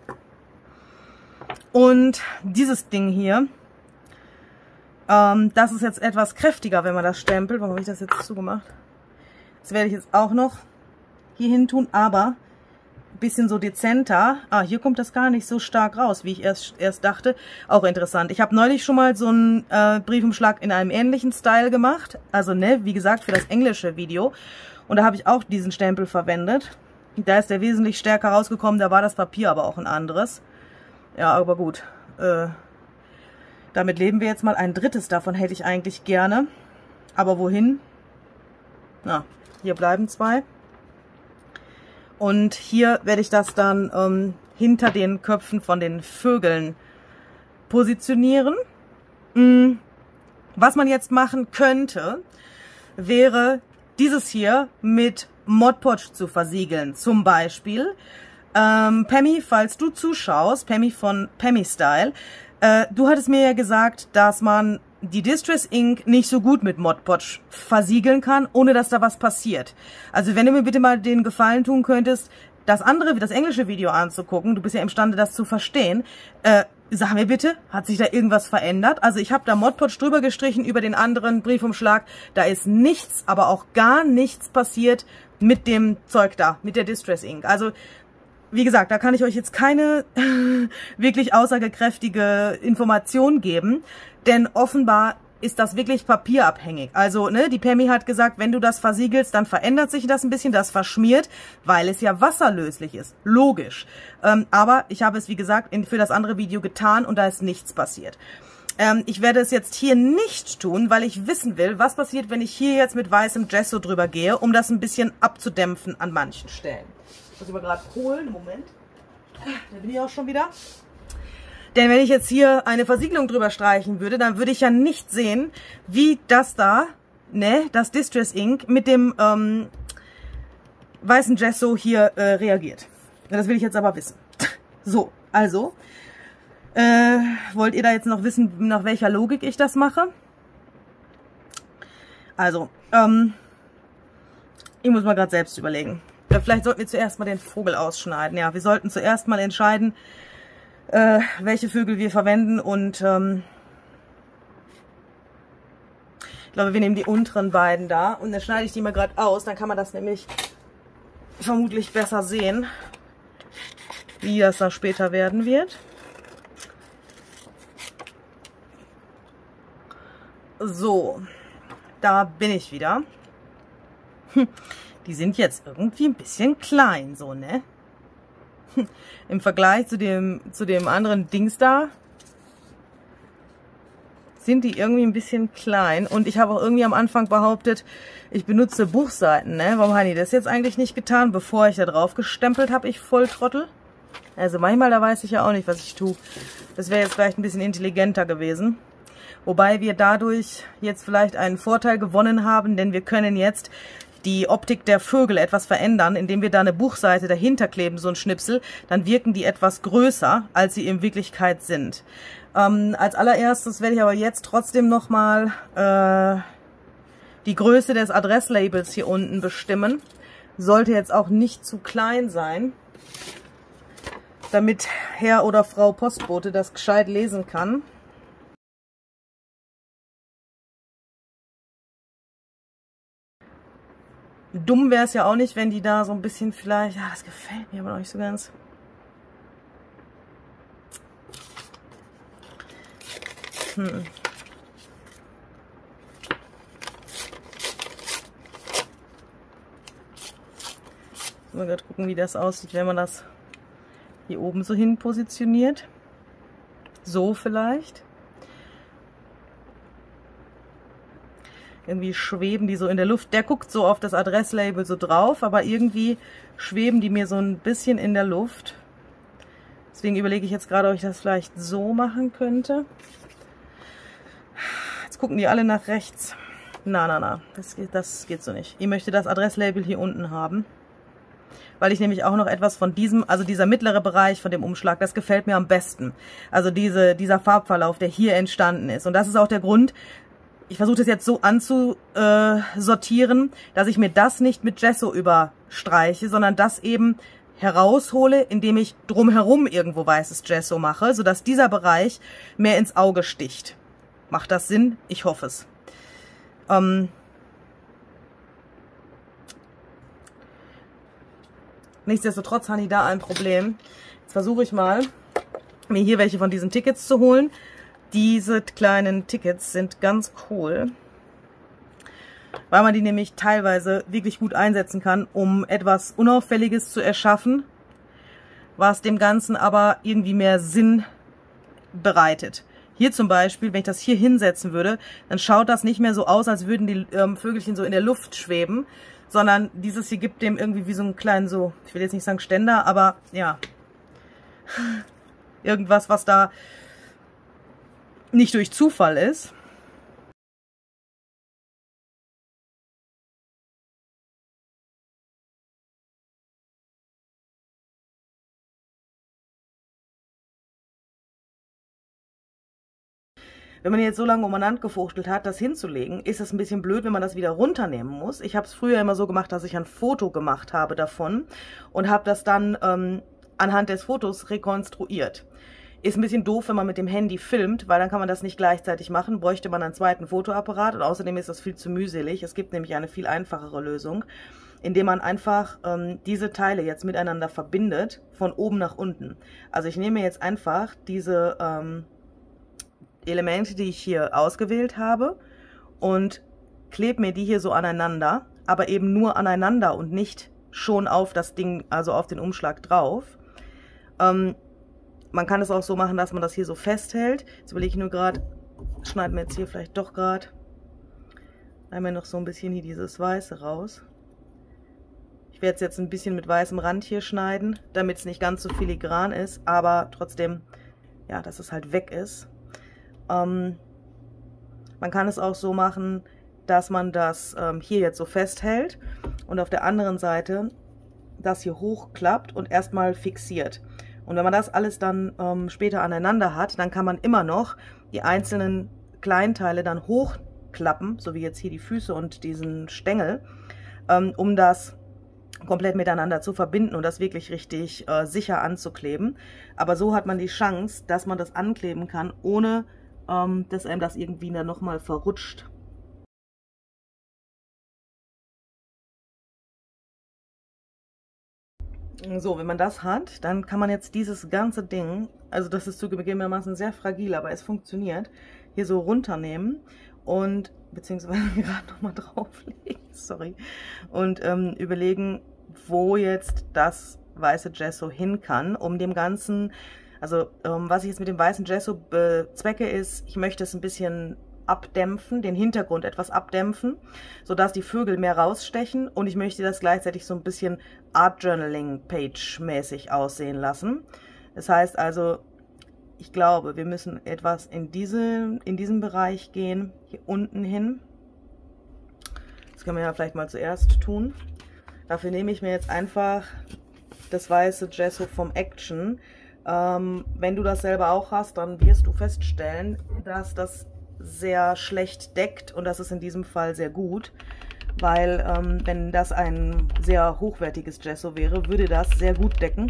Und dieses Ding hier, das ist jetzt etwas kräftiger, wenn man das stempelt. Warum habe ich das jetzt zugemacht? Das werde ich jetzt auch noch hier hin tun, aber ein bisschen so dezenter. Ah, hier kommt das gar nicht so stark raus, wie ich erst dachte. Auch interessant. Ich habe neulich schon mal so einen Briefumschlag in einem ähnlichen Style gemacht. Also, ne, wie gesagt, für das englische Video. Und da habe ich auch diesen Stempel verwendet. Da ist der wesentlich stärker rausgekommen, da war das Papier aber auch ein anderes. Ja, aber gut. Damit leben wir jetzt mal. Ein drittes davon hätte ich eigentlich gerne. Aber wohin? Na, hier bleiben 2. Und hier werde ich das dann hinter den Köpfen von den Vögeln positionieren. Was man jetzt machen könnte, wäre dieses hier mit Mod Podge zu versiegeln. Zum Beispiel, Pammy, falls du zuschaust, Pammy von Pammy Style, du hattest mir ja gesagt, dass man die Distress Ink nicht so gut mit Mod Podge versiegeln kann, ohne dass da was passiert. Also wenn du mir bitte mal den Gefallen tun könntest, das englische Video anzugucken, du bist ja imstande, das zu verstehen, sag mir bitte, hat sich da irgendwas verändert? Also ich habe da Mod Podge drüber gestrichen über den anderen Briefumschlag, da ist nichts, aber auch gar nichts passiert mit dem Zeug da, mit der Distress Ink. Also wie gesagt, da kann ich euch jetzt keine wirklich aussagekräftige Information geben, denn offenbar ist das wirklich papierabhängig. Also, ne, die Pammy hat gesagt, wenn du das versiegelst, dann verändert sich das ein bisschen, das verschmiert, weil es ja wasserlöslich ist. Logisch. Aber ich habe es, wie gesagt, für das andere Video getan und da ist nichts passiert. Ich werde es jetzt hier nicht tun, weil ich wissen will, was passiert, wenn ich hier jetzt mit weißem Gesso drüber gehe, um das ein bisschen abzudämpfen an manchen Stellen. Muss ich mal gerade holen, Moment. Da bin ich auch schon wieder. Denn wenn ich jetzt hier eine Versiegelung drüber streichen würde, dann würde ich ja nicht sehen, wie das da, ne, das Distress Ink mit dem weißen Gesso hier reagiert. Das will ich jetzt aber wissen. So, also, wollt ihr da jetzt noch wissen, nach welcher Logik ich das mache? Also, ich muss mal gerade selbst überlegen. Vielleicht sollten wir zuerst mal den Vogel ausschneiden. Ja, wir sollten zuerst mal entscheiden, welche Vögel wir verwenden und ich glaube, wir nehmen die unteren beiden da und dann schneide ich die mal gerade aus. Dann kann man das nämlich vermutlich besser sehen, wie das da später werden wird. So, da bin ich wieder. Die sind jetzt irgendwie ein bisschen klein, so, ne? Im Vergleich zu dem anderen Dings da sind die irgendwie ein bisschen klein. Und ich habe auch irgendwie am Anfang behauptet, ich benutze Buchseiten, ne? Warum habe ich das jetzt eigentlich nicht getan, bevor ich da drauf gestempelt habe, ich Volltrottel? Also manchmal, da weiß ich ja auch nicht, was ich tue. Das wäre jetzt vielleicht ein bisschen intelligenter gewesen. Wobei wir dadurch jetzt vielleicht einen Vorteil gewonnen haben, denn wir können jetzt die Optik der Vögel etwas verändern, indem wir da eine Buchseite dahinter kleben, so ein Schnipsel, dann wirken die etwas größer, als sie in Wirklichkeit sind. Als allererstes werde ich aber jetzt trotzdem nochmal die Größe des Adresslabels hier unten bestimmen. Sollte jetzt auch nicht zu klein sein, damit Herr oder Frau Postbote das gescheit lesen kann. Dumm wäre es ja auch nicht, wenn die da so ein bisschen vielleicht... Ja, das gefällt mir aber noch nicht so ganz. Mal gerade gucken, wie das aussieht, wenn man das hier oben so hin positioniert. So vielleicht. Irgendwie schweben die so in der Luft. Der guckt so auf das Adresslabel so drauf, aber irgendwie schweben die mir so ein bisschen in der Luft. Deswegen überlege ich jetzt gerade, ob ich das vielleicht so machen könnte. Jetzt gucken die alle nach rechts. Na, das geht so nicht. Ich möchte das Adresslabel hier unten haben. Weil ich nämlich auch noch etwas von diesem, also dieser mittlere Bereich von dem Umschlag, das gefällt mir am besten. Also dieser Farbverlauf, der hier entstanden ist. Und das ist auch der Grund, ich versuche das jetzt so anzusortieren, dass ich mir das nicht mit Gesso überstreiche, sondern das eben heraushole, indem ich drumherum irgendwo weißes Gesso mache, sodass dieser Bereich mehr ins Auge sticht. Macht das Sinn? Ich hoffe es. Nichtsdestotrotz habe ich da ein Problem. Jetzt versuche ich mal, mir hier welche von diesen Tickets zu holen. Diese kleinen Tickets sind ganz cool, weil man die nämlich teilweise wirklich gut einsetzen kann, um etwas Unauffälliges zu erschaffen, was dem Ganzen aber irgendwie mehr Sinn bereitet. Hier zum Beispiel, wenn ich das hier hinsetzen würde, dann schaut das nicht mehr so aus, als würden die Vögelchen so in der Luft schweben, sondern dieses hier gibt dem irgendwie wie so einen kleinen, so, ich will jetzt nicht sagen Ständer, aber ja, irgendwas, was da nicht durch Zufall ist. Wenn man jetzt so lange umeinander gefuchtelt hat, das hinzulegen, ist es ein bisschen blöd, wenn man das wieder runternehmen muss. Ich habe es früher immer so gemacht, dass ich ein Foto gemacht habe davon und habe das dann anhand des Fotos rekonstruiert. Ist ein bisschen doof, wenn man mit dem Handy filmt, weil dann kann man das nicht gleichzeitig machen, bräuchte man einen zweiten Fotoapparat und außerdem ist das viel zu mühselig. Es gibt nämlich eine viel einfachere Lösung, indem man einfach diese Teile jetzt miteinander verbindet, von oben nach unten. Also ich nehme jetzt einfach diese Elemente, die ich hier ausgewählt habe und klebe mir die hier so aneinander, aber eben nur aneinander und nicht schon auf das Ding, also auf den Umschlag drauf. Man kann es auch so machen, dass man das hier so festhält. Jetzt überlege ich nur gerade, schneiden wir jetzt hier vielleicht doch gerade einmal noch so ein bisschen hier dieses Weiße raus. Ich werde es jetzt ein bisschen mit weißem Rand hier schneiden, damit es nicht ganz so filigran ist, aber trotzdem, ja, dass es halt weg ist. Man kann es auch so machen, dass man das hier jetzt so festhält und auf der anderen Seite das hier hochklappt und erstmal fixiert. Und wenn man das alles dann später aneinander hat, dann kann man immer noch die einzelnen Kleinteile dann hochklappen, so wie jetzt hier die Füße und diesen Stängel, um das komplett miteinander zu verbinden und das wirklich richtig sicher anzukleben. Aber so hat man die Chance, dass man das ankleben kann, ohne dass einem das irgendwie dann nochmal verrutscht. So, wenn man das hat, dann kann man jetzt dieses ganze Ding, also das ist zugegebenermaßen sehr fragil, aber es funktioniert, hier so runternehmen und, beziehungsweise gerade nochmal drauflegen, sorry, und überlegen, wo jetzt das weiße Gesso hin kann, um dem Ganzen, also was ich jetzt mit dem weißen Gesso bezwecke ist, ich möchte es ein bisschen abdämpfen, den Hintergrund etwas abdämpfen, sodass die Vögel mehr rausstechen und ich möchte das gleichzeitig so ein bisschen Art Journaling Page mäßig aussehen lassen. Das heißt also, ich glaube, wir müssen etwas in diesem Bereich gehen, hier unten hin. Das können wir ja vielleicht mal zuerst tun. Dafür nehme ich mir jetzt einfach das weiße Gesso vom Action. Wenn du das selber auch hast, dann wirst du feststellen, dass das sehr schlecht deckt und das ist in diesem Fall sehr gut, weil wenn das ein sehr hochwertiges Gesso wäre, würde das sehr gut decken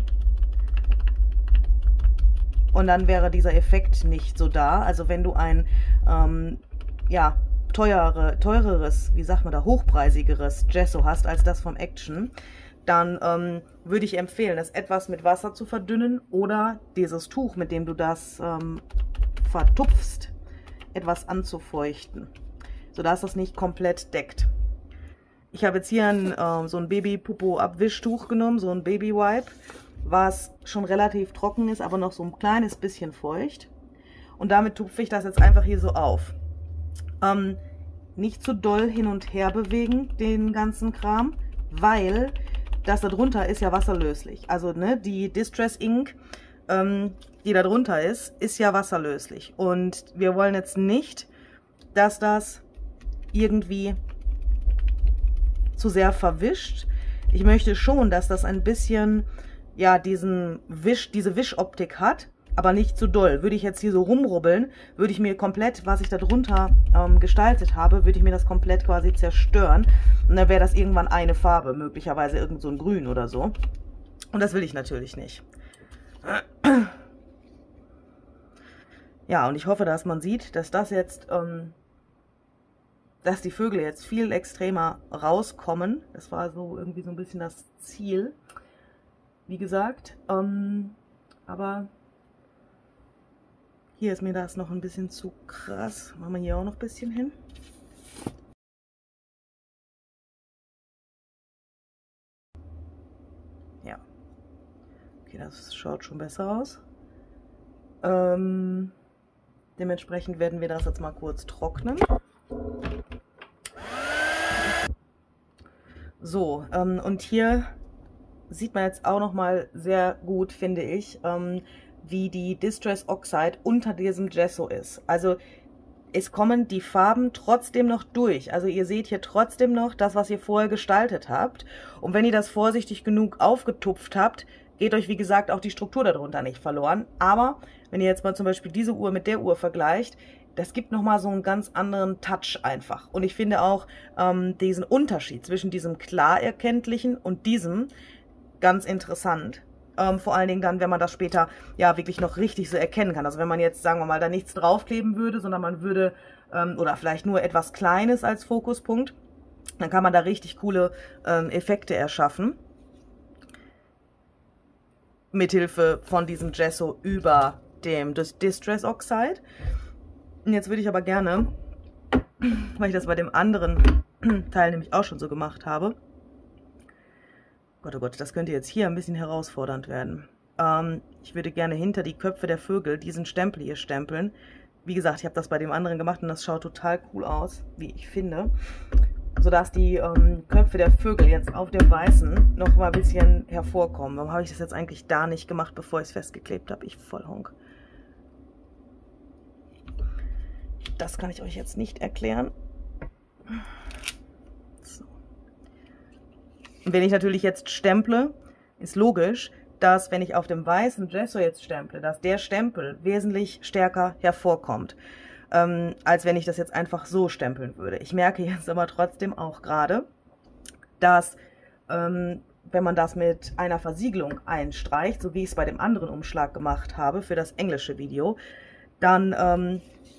und dann wäre dieser Effekt nicht so da. Also wenn du ein ja, teureres, wie sagt man da, hochpreisigeres Gesso hast als das vom Action, dann würde ich empfehlen, das etwas mit Wasser zu verdünnen oder dieses Tuch, mit dem du das vertupfst, etwas anzufeuchten, sodass das nicht komplett deckt. Ich habe jetzt hier so ein Baby-Popo-Abwischtuch genommen, so ein Baby-Wipe, was schon relativ trocken ist, aber noch so ein kleines bisschen feucht. Und damit tupfe ich das jetzt einfach hier so auf. Nicht zu doll hin und her bewegen, den ganzen Kram, weil das da drunter ist ja wasserlöslich. Also ne, die Distress Ink, die da drunter ist ja wasserlöslich. Und wir wollen jetzt nicht, dass das irgendwie zu sehr verwischt. Ich möchte schon, dass das ein bisschen, ja, diese Wischoptik hat, aber nicht zu doll. Würde ich jetzt hier so rumrubbeln, würde ich mir komplett, was ich da drunter gestaltet habe, würde ich mir das komplett quasi zerstören. Und dann wäre das irgendwann eine Farbe, möglicherweise irgend so ein Grün oder so. Und das will ich natürlich nicht. Ja, und ich hoffe, dass man sieht, dass das jetzt, dass die Vögel jetzt viel extremer rauskommen. Das war so irgendwie so ein bisschen das Ziel, wie gesagt. Aber hier ist mir das noch ein bisschen zu krass. Machen wir hier auch noch ein bisschen hin. Ja. Okay, das schaut schon besser aus. Dementsprechend werden wir das jetzt mal kurz trocknen. So, und hier sieht man jetzt auch noch mal sehr gut, finde ich, wie die Distress Oxide unter diesem Gesso ist. Also es kommen die Farben trotzdem noch durch. Also ihr seht hier trotzdem noch das, was ihr vorher gestaltet habt. Und wenn ihr das vorsichtig genug aufgetupft habt, geht euch, wie gesagt, auch die Struktur darunter nicht verloren. Aber wenn ihr jetzt mal zum Beispiel diese Uhr mit der Uhr vergleicht, das gibt nochmal so einen ganz anderen Touch einfach. Und ich finde auch diesen Unterschied zwischen diesem klar erkenntlichen und diesem ganz interessant. Vor allen Dingen dann, wenn man das später ja wirklich noch richtig so erkennen kann. Also wenn man jetzt, sagen wir mal, da nichts draufkleben würde, sondern man würde, oder vielleicht nur etwas Kleines als Fokuspunkt, dann kann man da richtig coole Effekte erschaffen. Mithilfe von diesem Gesso über dem Distress Oxide. Und jetzt würde ich aber gerne, weil ich das bei dem anderen Teil nämlich auch schon so gemacht habe, Gott, oh Gott, das könnte jetzt hier ein bisschen herausfordernd werden. Ich würde gerne hinter die Köpfe der Vögel diesen Stempel hier stempeln. Wie gesagt, ich habe das bei dem anderen gemacht und das schaut total cool aus, wie ich finde. Sodass die Köpfe der Vögel jetzt auf dem Weißen noch mal ein bisschen hervorkommen. Warum habe ich das jetzt eigentlich da nicht gemacht, bevor ich es festgeklebt habe? Ich Vollhonk. Das kann ich euch jetzt nicht erklären. So. Und wenn ich natürlich jetzt stemple, ist logisch, dass wenn ich auf dem weißen Gesso jetzt stemple, dass der Stempel wesentlich stärker hervorkommt, als wenn ich das jetzt einfach so stempeln würde. Ich merke jetzt aber trotzdem auch gerade, dass wenn man das mit einer Versiegelung einstreicht, so wie ich es bei dem anderen Umschlag gemacht habe für das englische Video, dann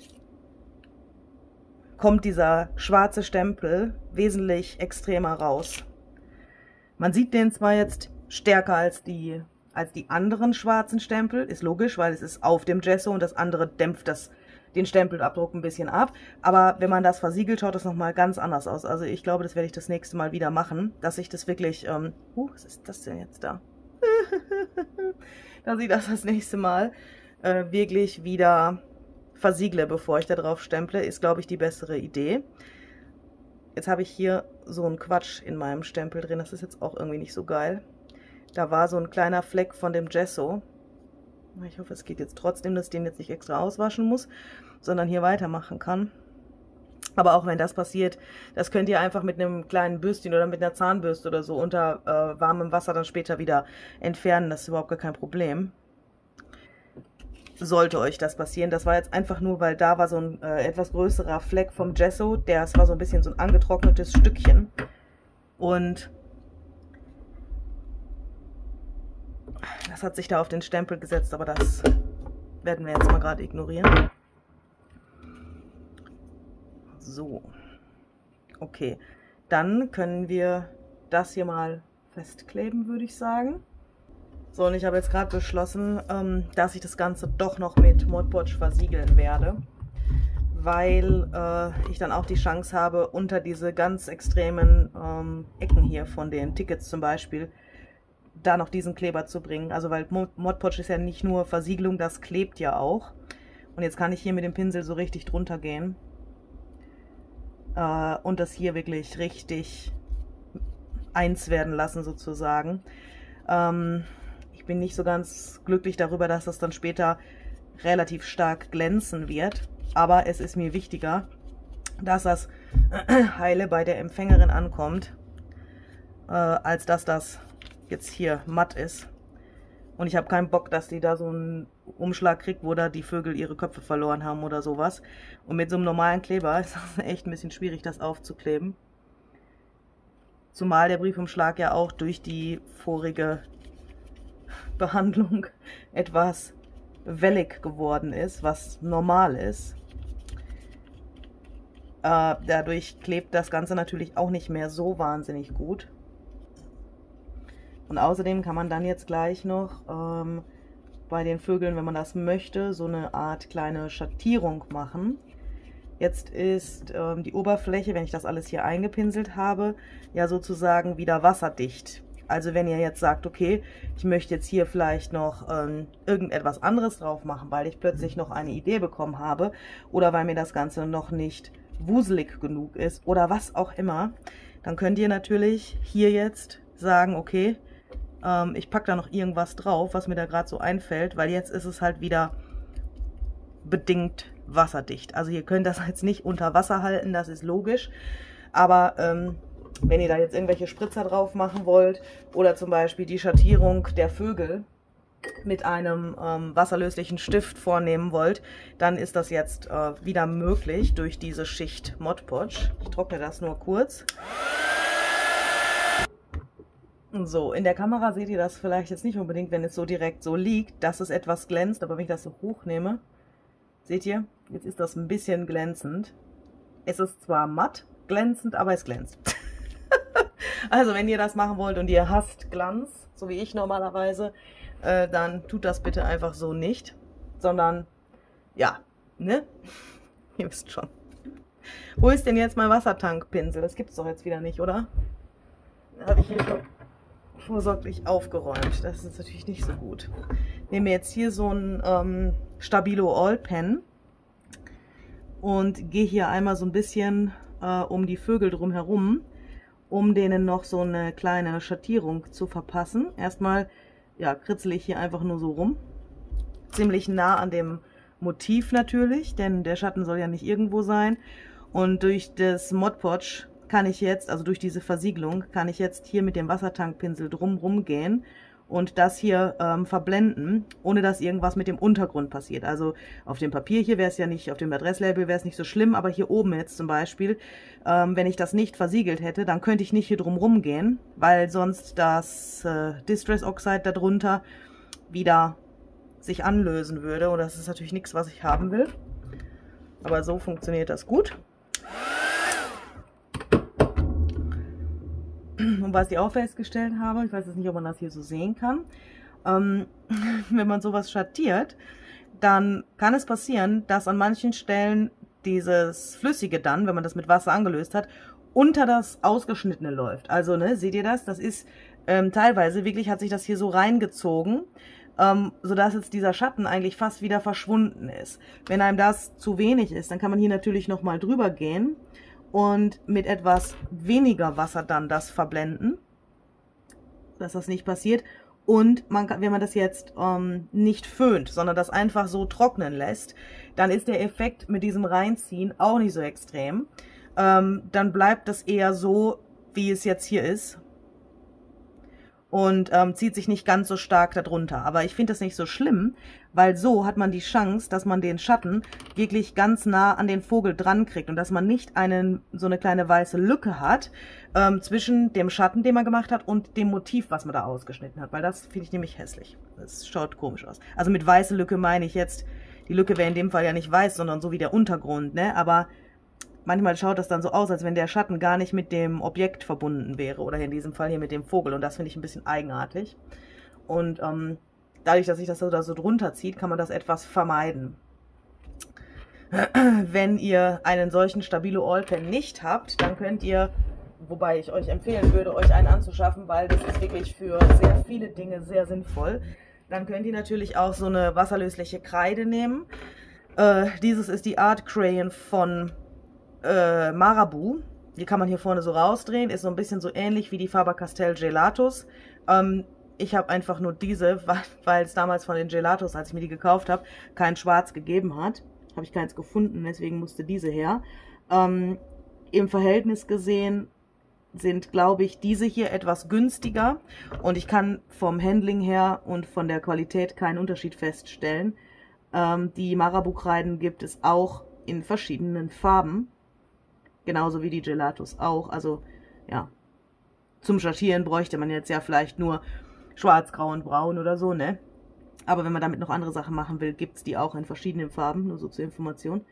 kommt dieser schwarze Stempel wesentlich extremer raus. Man sieht den zwar jetzt stärker als die anderen schwarzen Stempel, ist logisch, weil es ist auf dem Gesso und das andere dämpft den Stempelabdruck ein bisschen ab. Aber wenn man das versiegelt, schaut das nochmal ganz anders aus. Also ich glaube, das werde ich das nächste Mal wieder machen, dass ich das wirklich, was ist das denn jetzt da? Dass ich das nächste Mal wirklich wieder versiegle, bevor ich da drauf stemple, ist, glaube ich, die bessere Idee. Jetzt habe ich hier so einen Quatsch in meinem Stempel drin, das ist jetzt auch irgendwie nicht so geil. Da war so ein kleiner Fleck von dem Gesso. Ich hoffe, es geht jetzt trotzdem, dass ich den jetzt nicht extra auswaschen muss, sondern hier weitermachen kann. Aber auch wenn das passiert, das könnt ihr einfach mit einem kleinen Bürstchen oder mit einer Zahnbürste oder so unter warmem Wasser dann später wieder entfernen. Das ist überhaupt gar kein Problem. Sollte euch das passieren. Das war jetzt einfach nur, weil da war so ein etwas größerer Fleck vom Gesso. Das war so ein bisschen so ein angetrocknetes Stückchen. Und das hat sich da auf den Stempel gesetzt, aber das werden wir jetzt mal gerade ignorieren. So. Okay. Dann können wir das hier mal festkleben, würde ich sagen. So, und ich habe jetzt gerade beschlossen, dass ich das Ganze doch noch mit Mod Podge versiegeln werde. weil ich dann auch die Chance habe, unter diese ganz extremen Ecken hier von den Tickets zum Beispiel, da noch diesen Kleber zu bringen. Also weil Mod Podge ist ja nicht nur Versiegelung, das klebt ja auch. Und jetzt kann ich hier mit dem Pinsel so richtig drunter gehen. Und das hier wirklich richtig eins werden lassen sozusagen. Ich bin nicht so ganz glücklich darüber, dass das dann später relativ stark glänzen wird. Aber es ist mir wichtiger, dass das heile bei der Empfängerin ankommt, als dass das jetzt hier matt ist. Und ich habe keinen Bock, dass die da so einen Umschlag kriegt, wo da die Vögel ihre Köpfe verloren haben oder sowas. Und mit so einem normalen Kleber ist das echt ein bisschen schwierig, das aufzukleben. Zumal der Briefumschlag ja auch durch die vorige Behandlung etwas wellig geworden ist, was normal ist. Dadurch klebt das Ganze natürlich auch nicht mehr so wahnsinnig gut. Und außerdem kann man dann jetzt gleich noch bei den Vögeln, wenn man das möchte, so eine Art kleine Schattierung machen. Jetzt ist die Oberfläche, wenn ich das alles hier eingepinselt habe, ja sozusagen wieder wasserdicht. Also wenn ihr jetzt sagt, okay, ich möchte jetzt hier vielleicht noch irgendetwas anderes drauf machen, weil ich plötzlich noch eine Idee bekommen habe oder weil mir das Ganze noch nicht wuselig genug ist oder was auch immer, dann könnt ihr natürlich hier jetzt sagen, okay, ich packe da noch irgendwas drauf, was mir da gerade so einfällt, weil jetzt ist es halt wieder bedingt wasserdicht. Also ihr könnt das jetzt nicht unter Wasser halten, das ist logisch, aber wenn ihr da jetzt irgendwelche Spritzer drauf machen wollt oder zum Beispiel die Schattierung der Vögel mit einem wasserlöslichen Stift vornehmen wollt, dann ist das jetzt wieder möglich durch diese Schicht Mod Podge. Ich trockne das nur kurz. So, in der Kamera seht ihr das vielleicht jetzt nicht unbedingt, wenn es so direkt so liegt, dass es etwas glänzt, aber wenn ich das so hochnehme, seht ihr, jetzt ist das ein bisschen glänzend. Es ist zwar matt glänzend, aber es glänzt. Also wenn ihr das machen wollt und ihr hasst Glanz, so wie ich normalerweise, dann tut das bitte einfach so nicht, sondern, ja, ne? Ihr wisst schon. Wo ist denn jetzt mein Wassertankpinsel? Das gibt's doch jetzt wieder nicht, oder? Habe ich hier schon vorsorglich aufgeräumt. Das ist natürlich nicht so gut. Ich nehme jetzt hier so ein Stabilo All Pen und gehe hier einmal so ein bisschen um die Vögel drumherum, um denen noch so eine kleine Schattierung zu verpassen. Erstmal, ja, kritzel ich hier einfach nur so rum. Ziemlich nah an dem Motiv natürlich, denn der Schatten soll ja nicht irgendwo sein. Und durch das Mod Podge kann ich jetzt, also durch diese Versiegelung, kann ich jetzt hier mit dem Wassertankpinsel drumherum gehen und das hier verblenden, ohne dass irgendwas mit dem Untergrund passiert. Also auf dem Papier hier wäre es ja nicht, auf dem Adresslabel wäre es nicht so schlimm, aber hier oben jetzt zum Beispiel, wenn ich das nicht versiegelt hätte, dann könnte ich nicht hier drumherum gehen, weil sonst das Distress Oxide darunter wieder sich anlösen würde. Und das ist natürlich nichts, was ich haben will. Aber so funktioniert das gut. Und was ich auch festgestellt habe, ich weiß jetzt nicht, ob man das hier so sehen kann, wenn man sowas schattiert, dann kann es passieren, dass an manchen Stellen dieses Flüssige dann, wenn man das mit Wasser angelöst hat, unter das Ausgeschnittene läuft. Also, ne, seht ihr das? Das ist teilweise, wirklich hat sich das hier so reingezogen, sodass jetzt dieser Schatten eigentlich fast wieder verschwunden ist. Wenn einem das zu wenig ist, dann kann man hier natürlich nochmal drüber gehen und mit etwas weniger Wasser dann das verblenden, dass das nicht passiert. Und man kann, wenn man das jetzt nicht föhnt, sondern das einfach so trocknen lässt, dann ist der Effekt mit diesem Reinziehen auch nicht so extrem. Dann bleibt das eher so, wie es jetzt hier ist. Und zieht sich nicht ganz so stark darunter. Aber ich finde das nicht so schlimm, weil so hat man die Chance, dass man den Schatten wirklich ganz nah an den Vogel dran kriegt und dass man nicht so eine kleine weiße Lücke hat zwischen dem Schatten, den man gemacht hat, und dem Motiv, was man da ausgeschnitten hat, weil das finde ich nämlich hässlich. Das schaut komisch aus. Also mit weiße Lücke meine ich jetzt, die Lücke wäre in dem Fall ja nicht weiß, sondern so wie der Untergrund, ne? Aber manchmal schaut das dann so aus, als wenn der Schatten gar nicht mit dem Objekt verbunden wäre oder in diesem Fall hier mit dem Vogel, und das finde ich ein bisschen eigenartig. Und dadurch, dass sich das so drunter zieht, kann man das etwas vermeiden. Wenn ihr einen solchen Stabilo Allpen nicht habt, dann könnt ihr, wobei ich euch empfehlen würde, euch einen anzuschaffen, weil das ist wirklich für sehr viele Dinge sehr sinnvoll. Dann könnt ihr natürlich auch so eine wasserlösliche Kreide nehmen. Dieses ist die Art Crayon von Marabu. Die kann man hier vorne so rausdrehen, ist so ein bisschen so ähnlich wie die Faber-Castell Gelatos. Ich habe einfach nur diese, weil es damals von den Gelatos, als ich mir die gekauft habe, kein Schwarz gegeben hat. Habe ich keins gefunden, deswegen musste diese her. Im Verhältnis gesehen sind, glaube ich, diese hier etwas günstiger. Und ich kann vom Handling her und von der Qualität keinen Unterschied feststellen. Die Marabu-Kreiden gibt es auch in verschiedenen Farben. Genauso wie die Gelatos auch. Also, ja, zum Schattieren bräuchte man jetzt ja vielleicht nur schwarz, grau und braun oder so, ne? Aber wenn man damit noch andere Sachen machen will, gibt es die auch in verschiedenen Farben, nur so zur Information.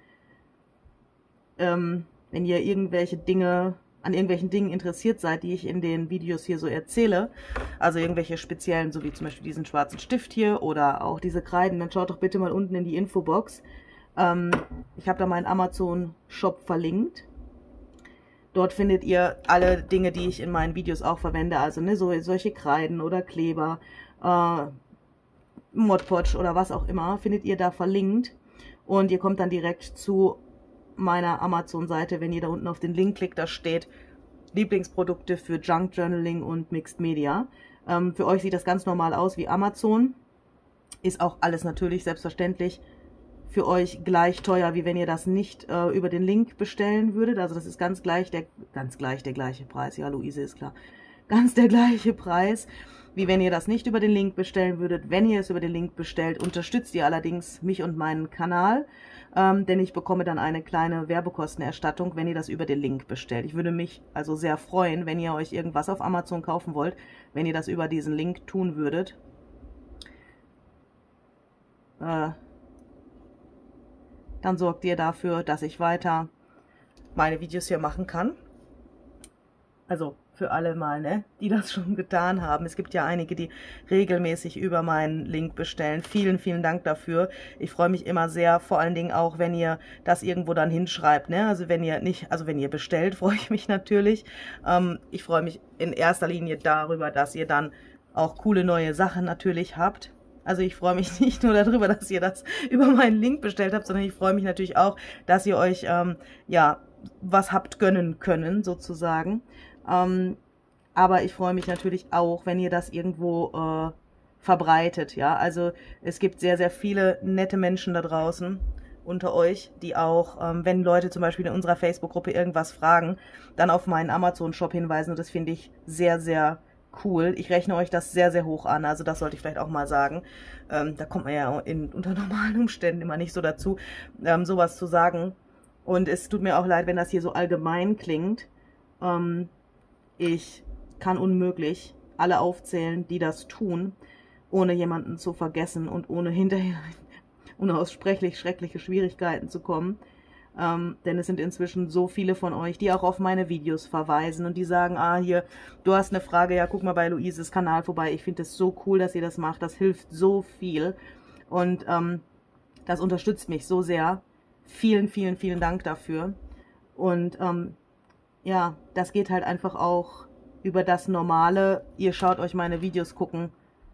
Wenn ihr an irgendwelchen Dingen interessiert seid, die ich in den Videos hier so erzähle, also irgendwelche speziellen, so wie zum Beispiel diesen schwarzen Stift hier oder auch diese Kreiden, dann schaut doch bitte mal unten in die Infobox. Ich habe da meinen Amazon-Shop verlinkt. Dort findet ihr alle Dinge, die ich in meinen Videos auch verwende, also ne, solche Kreiden oder Kleber, Mod Podge oder was auch immer, findet ihr da verlinkt. Und ihr kommt dann direkt zu meiner Amazon-Seite, wenn ihr da unten auf den Link klickt, da steht Lieblingsprodukte für Junk Journaling und Mixed Media. Für euch sieht das ganz normal aus wie Amazon. Ist auch alles natürlich selbstverständlich für euch gleich teuer, wie wenn ihr das nicht über den Link bestellen würdet. Also das ist ganz gleich der gleiche Preis. Ja, Luise, ist klar. Ganz der gleiche Preis, wie wenn ihr das nicht über den Link bestellen würdet. Wenn ihr es über den Link bestellt, unterstützt ihr allerdings mich und meinen Kanal, denn ich bekomme dann eine kleine Werbekostenerstattung, wenn ihr das über den Link bestellt. Ich würde mich also sehr freuen, wenn ihr euch irgendwas auf Amazon kaufen wollt, wenn ihr das über diesen Link tun würdet. Dann sorgt ihr dafür, dass ich weiter meine Videos hier machen kann. Also für alle mal, ne, die das schon getan haben. Es gibt ja einige, die regelmäßig über meinen Link bestellen. Vielen, vielen Dank dafür. Ich freue mich immer sehr, vor allen Dingen auch, wenn ihr das irgendwo dann hinschreibt, ne? Also wenn ihr bestellt, freue ich mich natürlich. Ich freue mich in erster Linie darüber, dass ihr dann auch coole neue Sachen natürlich habt. Also ich freue mich nicht nur darüber, dass ihr das über meinen Link bestellt habt, sondern ich freue mich natürlich auch, dass ihr euch, ja, was habt gönnen können, sozusagen. Aber ich freue mich natürlich auch, wenn ihr das irgendwo verbreitet, ja. Also es gibt sehr, sehr viele nette Menschen da draußen unter euch, die auch, wenn Leute zum Beispiel in unserer Facebook-Gruppe irgendwas fragen, dann auf meinen Amazon-Shop hinweisen. Und das finde ich sehr, sehr cool. Ich rechne euch das sehr, sehr hoch an. Also das sollte ich vielleicht auch mal sagen. Da kommt man ja unter normalen Umständen immer nicht so dazu, sowas zu sagen. Und es tut mir auch leid, wenn das hier so allgemein klingt. Ich kann unmöglich alle aufzählen, die das tun, ohne jemanden zu vergessen und ohne hinterher unaussprechlich schreckliche Schwierigkeiten zu kommen. Denn es sind inzwischen so viele von euch, die auch auf meine Videos verweisen und die sagen, ah, hier, du hast eine Frage, ja, guck mal bei Luises Kanal vorbei. Ich finde es so cool, dass ihr das macht. Das hilft so viel und das unterstützt mich so sehr. Vielen, vielen, vielen Dank dafür. Und ja, das geht halt einfach auch über das Normale. Ihr schaut euch meine Videos gucken.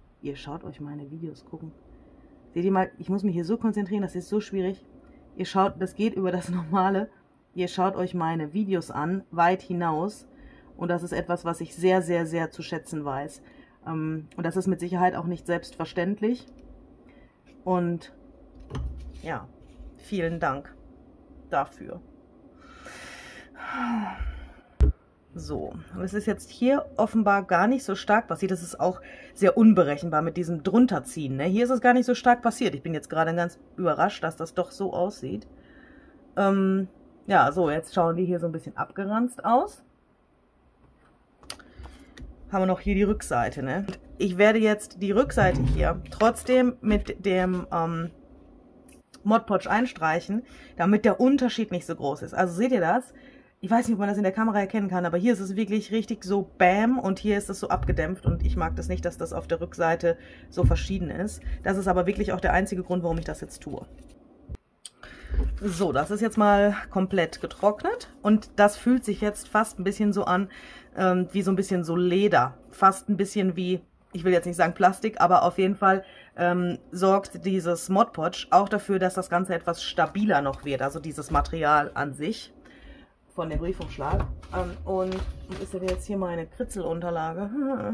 Seht ihr mal, ich muss mich hier so konzentrieren, das ist so schwierig. Das geht über das Normale. Ihr schaut euch meine Videos an, weit hinaus. Und das ist etwas, was ich sehr, sehr, sehr zu schätzen weiß. Und das ist mit Sicherheit auch nicht selbstverständlich. Und ja, vielen Dank dafür. So, und es ist jetzt hier offenbar gar nicht so stark passiert. Das ist auch sehr unberechenbar mit diesem Drunterziehen, ne? Hier ist es gar nicht so stark passiert. Ich bin jetzt gerade ganz überrascht, dass das doch so aussieht. Ja, so, jetzt schauen die hier so ein bisschen abgeranzt aus. Haben wir noch hier die Rückseite, ne? Ich werde jetzt die Rückseite hier trotzdem mit dem Mod Podge einstreichen, damit der Unterschied nicht so groß ist. Also seht ihr das? Ich weiß nicht, ob man das in der Kamera erkennen kann, aber hier ist es wirklich richtig so Bam und hier ist es so abgedämpft und ich mag das nicht, dass das auf der Rückseite so verschieden ist. Das ist aber wirklich auch der einzige Grund, warum ich das jetzt tue. So, das ist jetzt mal komplett getrocknet und das fühlt sich jetzt fast ein bisschen so an, wie so ein bisschen so Leder. Fast ein bisschen wie, ich will jetzt nicht sagen Plastik, aber auf jeden Fall sorgt dieses Mod Podge auch dafür, dass das Ganze etwas stabiler noch wird, also dieses Material an sich von dem Briefumschlag. Und ist denn jetzt hier meine Kritzelunterlage?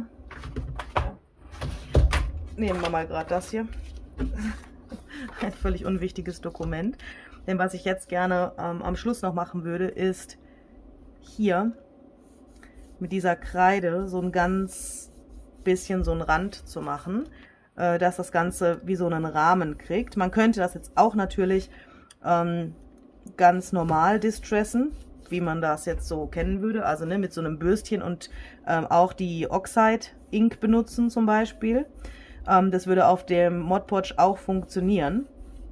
Nehmen wir mal gerade das hier. Ein völlig unwichtiges Dokument. Denn was ich jetzt gerne am Schluss noch machen würde, ist hier mit dieser Kreide so ein ganz bisschen so einen Rand zu machen, dass das Ganze wie so einen Rahmen kriegt. Man könnte das jetzt auch natürlich ganz normal distressen, wie man das jetzt so kennen würde, also ne, mit so einem Bürstchen und auch die Oxide Ink benutzen zum Beispiel. Das würde auf dem Mod Podge auch funktionieren.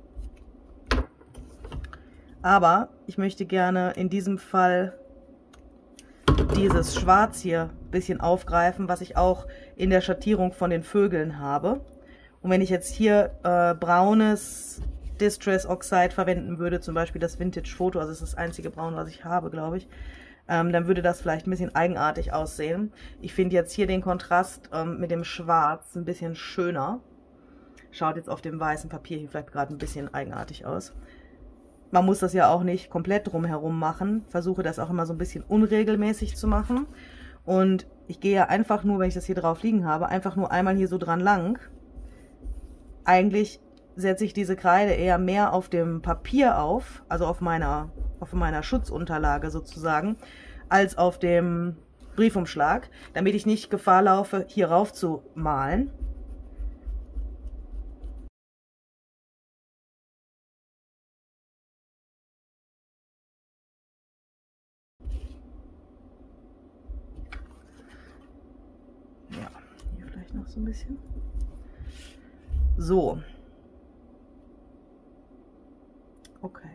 Aber ich möchte gerne in diesem Fall dieses Schwarz hier ein bisschen aufgreifen, was ich auch in der Schattierung von den Vögeln habe. Und wenn ich jetzt hier braunes Distress Oxide verwenden würde, zum Beispiel das Vintage Photo, also das ist das einzige Braun, was ich habe, glaube ich, dann würde das vielleicht ein bisschen eigenartig aussehen. Ich finde jetzt hier den Kontrast mit dem Schwarz ein bisschen schöner. Schaut jetzt auf dem weißen Papier hier vielleicht gerade ein bisschen eigenartig aus. Man muss das ja auch nicht komplett drumherum machen. Versuche das auch immer so ein bisschen unregelmäßig zu machen. Und ich gehe ja einfach nur, wenn ich das hier drauf liegen habe, einfach nur einmal hier so dran lang. Eigentlich setze ich diese Kreide eher mehr auf dem Papier auf, also auf meiner Schutzunterlage sozusagen, als auf dem Briefumschlag, damit ich nicht Gefahr laufe, hier rauf zu malen. Ja, hier vielleicht noch so ein bisschen. So. Okay.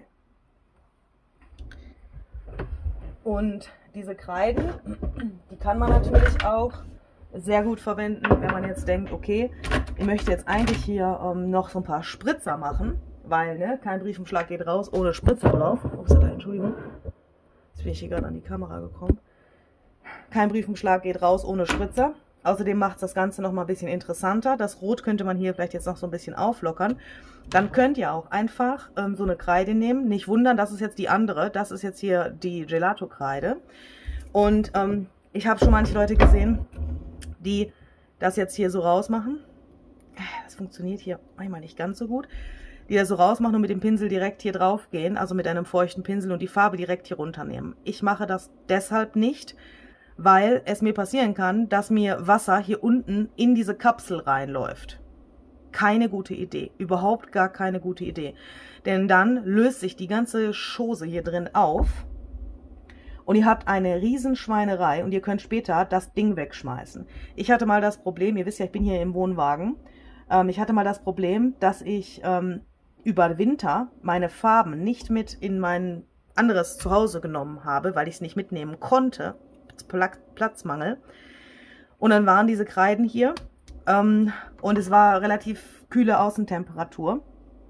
Und diese Kreiden, die kann man natürlich auch sehr gut verwenden, wenn man jetzt denkt, okay, ich möchte jetzt eigentlich hier noch so ein paar Spritzer machen, weil ne, kein Briefumschlag geht raus ohne Spritzer drauf. Upsala, Entschuldigung, jetzt bin ich hier gerade an die Kamera gekommen. Kein Briefumschlag geht raus ohne Spritzer. Außerdem macht es das Ganze noch mal ein bisschen interessanter. Das Rot könnte man hier vielleicht jetzt noch so ein bisschen auflockern. Dann könnt ihr auch einfach so eine Kreide nehmen. Nicht wundern, das ist jetzt die andere. Das ist jetzt hier die Gelato-Kreide. Und ich habe schon manche Leute gesehen, die das jetzt hier so rausmachen. Das funktioniert hier manchmal nicht ganz so gut. Die das so rausmachen und mit dem Pinsel direkt hier drauf gehen. Also mit einem feuchten Pinsel und die Farbe direkt hier runternehmen. Ich mache das deshalb nicht, weil es mir passieren kann, dass mir Wasser hier unten in diese Kapsel reinläuft. Keine gute Idee, überhaupt gar keine gute Idee. Denn dann löst sich die ganze Chose hier drin auf und ihr habt eine Riesenschweinerei und ihr könnt später das Ding wegschmeißen. Ich hatte mal das Problem, ihr wisst ja, ich bin hier im Wohnwagen, ich hatte mal das Problem, dass ich über Winter meine Farben nicht mit in mein anderes Zuhause genommen habe, weil ich es nicht mitnehmen konnte. Platzmangel. Und dann waren diese Kreiden hier und es war relativ kühle Außentemperatur.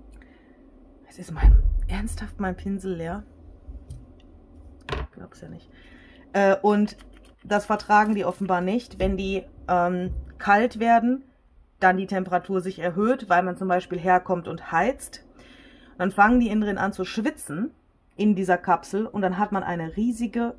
Es ist ernsthaft mein Pinsel leer. Ich glaub's ja nicht. Und das vertragen die offenbar nicht. Wenn die kalt werden, dann die Temperatur sich erhöht, weil man zum Beispiel herkommt und heizt. Dann fangen die innen drin an zu schwitzen in dieser Kapsel und dann hat man eine riesige,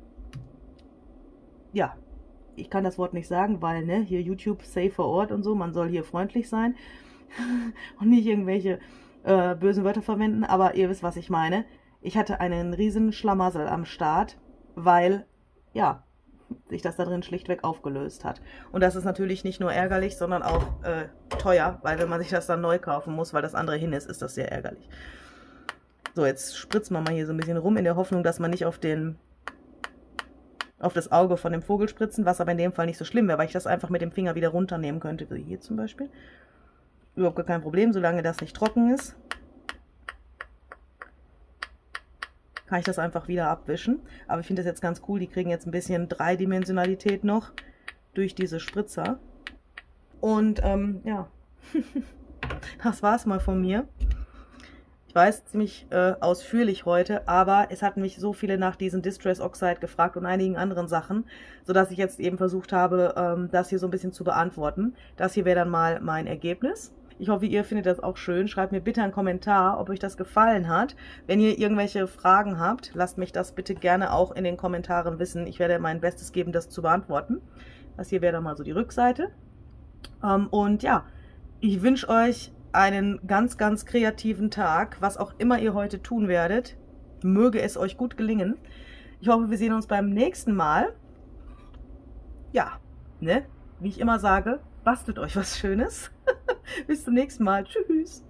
ja, ich kann das Wort nicht sagen, weil, ne, hier YouTube safe vor Ort und so, man soll hier freundlich sein und nicht irgendwelche bösen Wörter verwenden, aber ihr wisst, was ich meine. Ich hatte einen riesen Schlamassel am Start, weil, ja, sich das da drin schlichtweg aufgelöst hat. Und das ist natürlich nicht nur ärgerlich, sondern auch teuer, weil wenn man sich das dann neu kaufen muss, weil das andere hin ist, ist das sehr ärgerlich. So, jetzt spritzen wir mal hier so ein bisschen rum, in der Hoffnung, dass man nicht auf das Auge von dem Vogel spritzen, was aber in dem Fall nicht so schlimm wäre, weil ich das einfach mit dem Finger wieder runternehmen könnte, wie hier zum Beispiel. Überhaupt gar kein Problem, solange das nicht trocken ist, kann ich das einfach wieder abwischen. Aber ich finde das jetzt ganz cool, die kriegen jetzt ein bisschen Dreidimensionalität noch durch diese Spritzer. Und ja, das war's mal von mir. Ich weiß, ziemlich ausführlich heute, aber es hatten mich so viele nach diesem Distress Oxide gefragt und einigen anderen Sachen, sodass ich jetzt eben versucht habe, das hier so ein bisschen zu beantworten. Das hier wäre dann mal mein Ergebnis. Ich hoffe, ihr findet das auch schön. Schreibt mir bitte einen Kommentar, ob euch das gefallen hat. Wenn ihr irgendwelche Fragen habt, lasst mich das bitte gerne auch in den Kommentaren wissen. Ich werde mein Bestes geben, das zu beantworten. Das hier wäre dann mal so die Rückseite. Und ja, ich wünsche euch einen ganz, ganz kreativen Tag, was auch immer ihr heute tun werdet. Möge es euch gut gelingen. Ich hoffe, wir sehen uns beim nächsten Mal. Ja, ne? Wie ich immer sage, bastelt euch was Schönes. Bis zum nächsten Mal. Tschüss.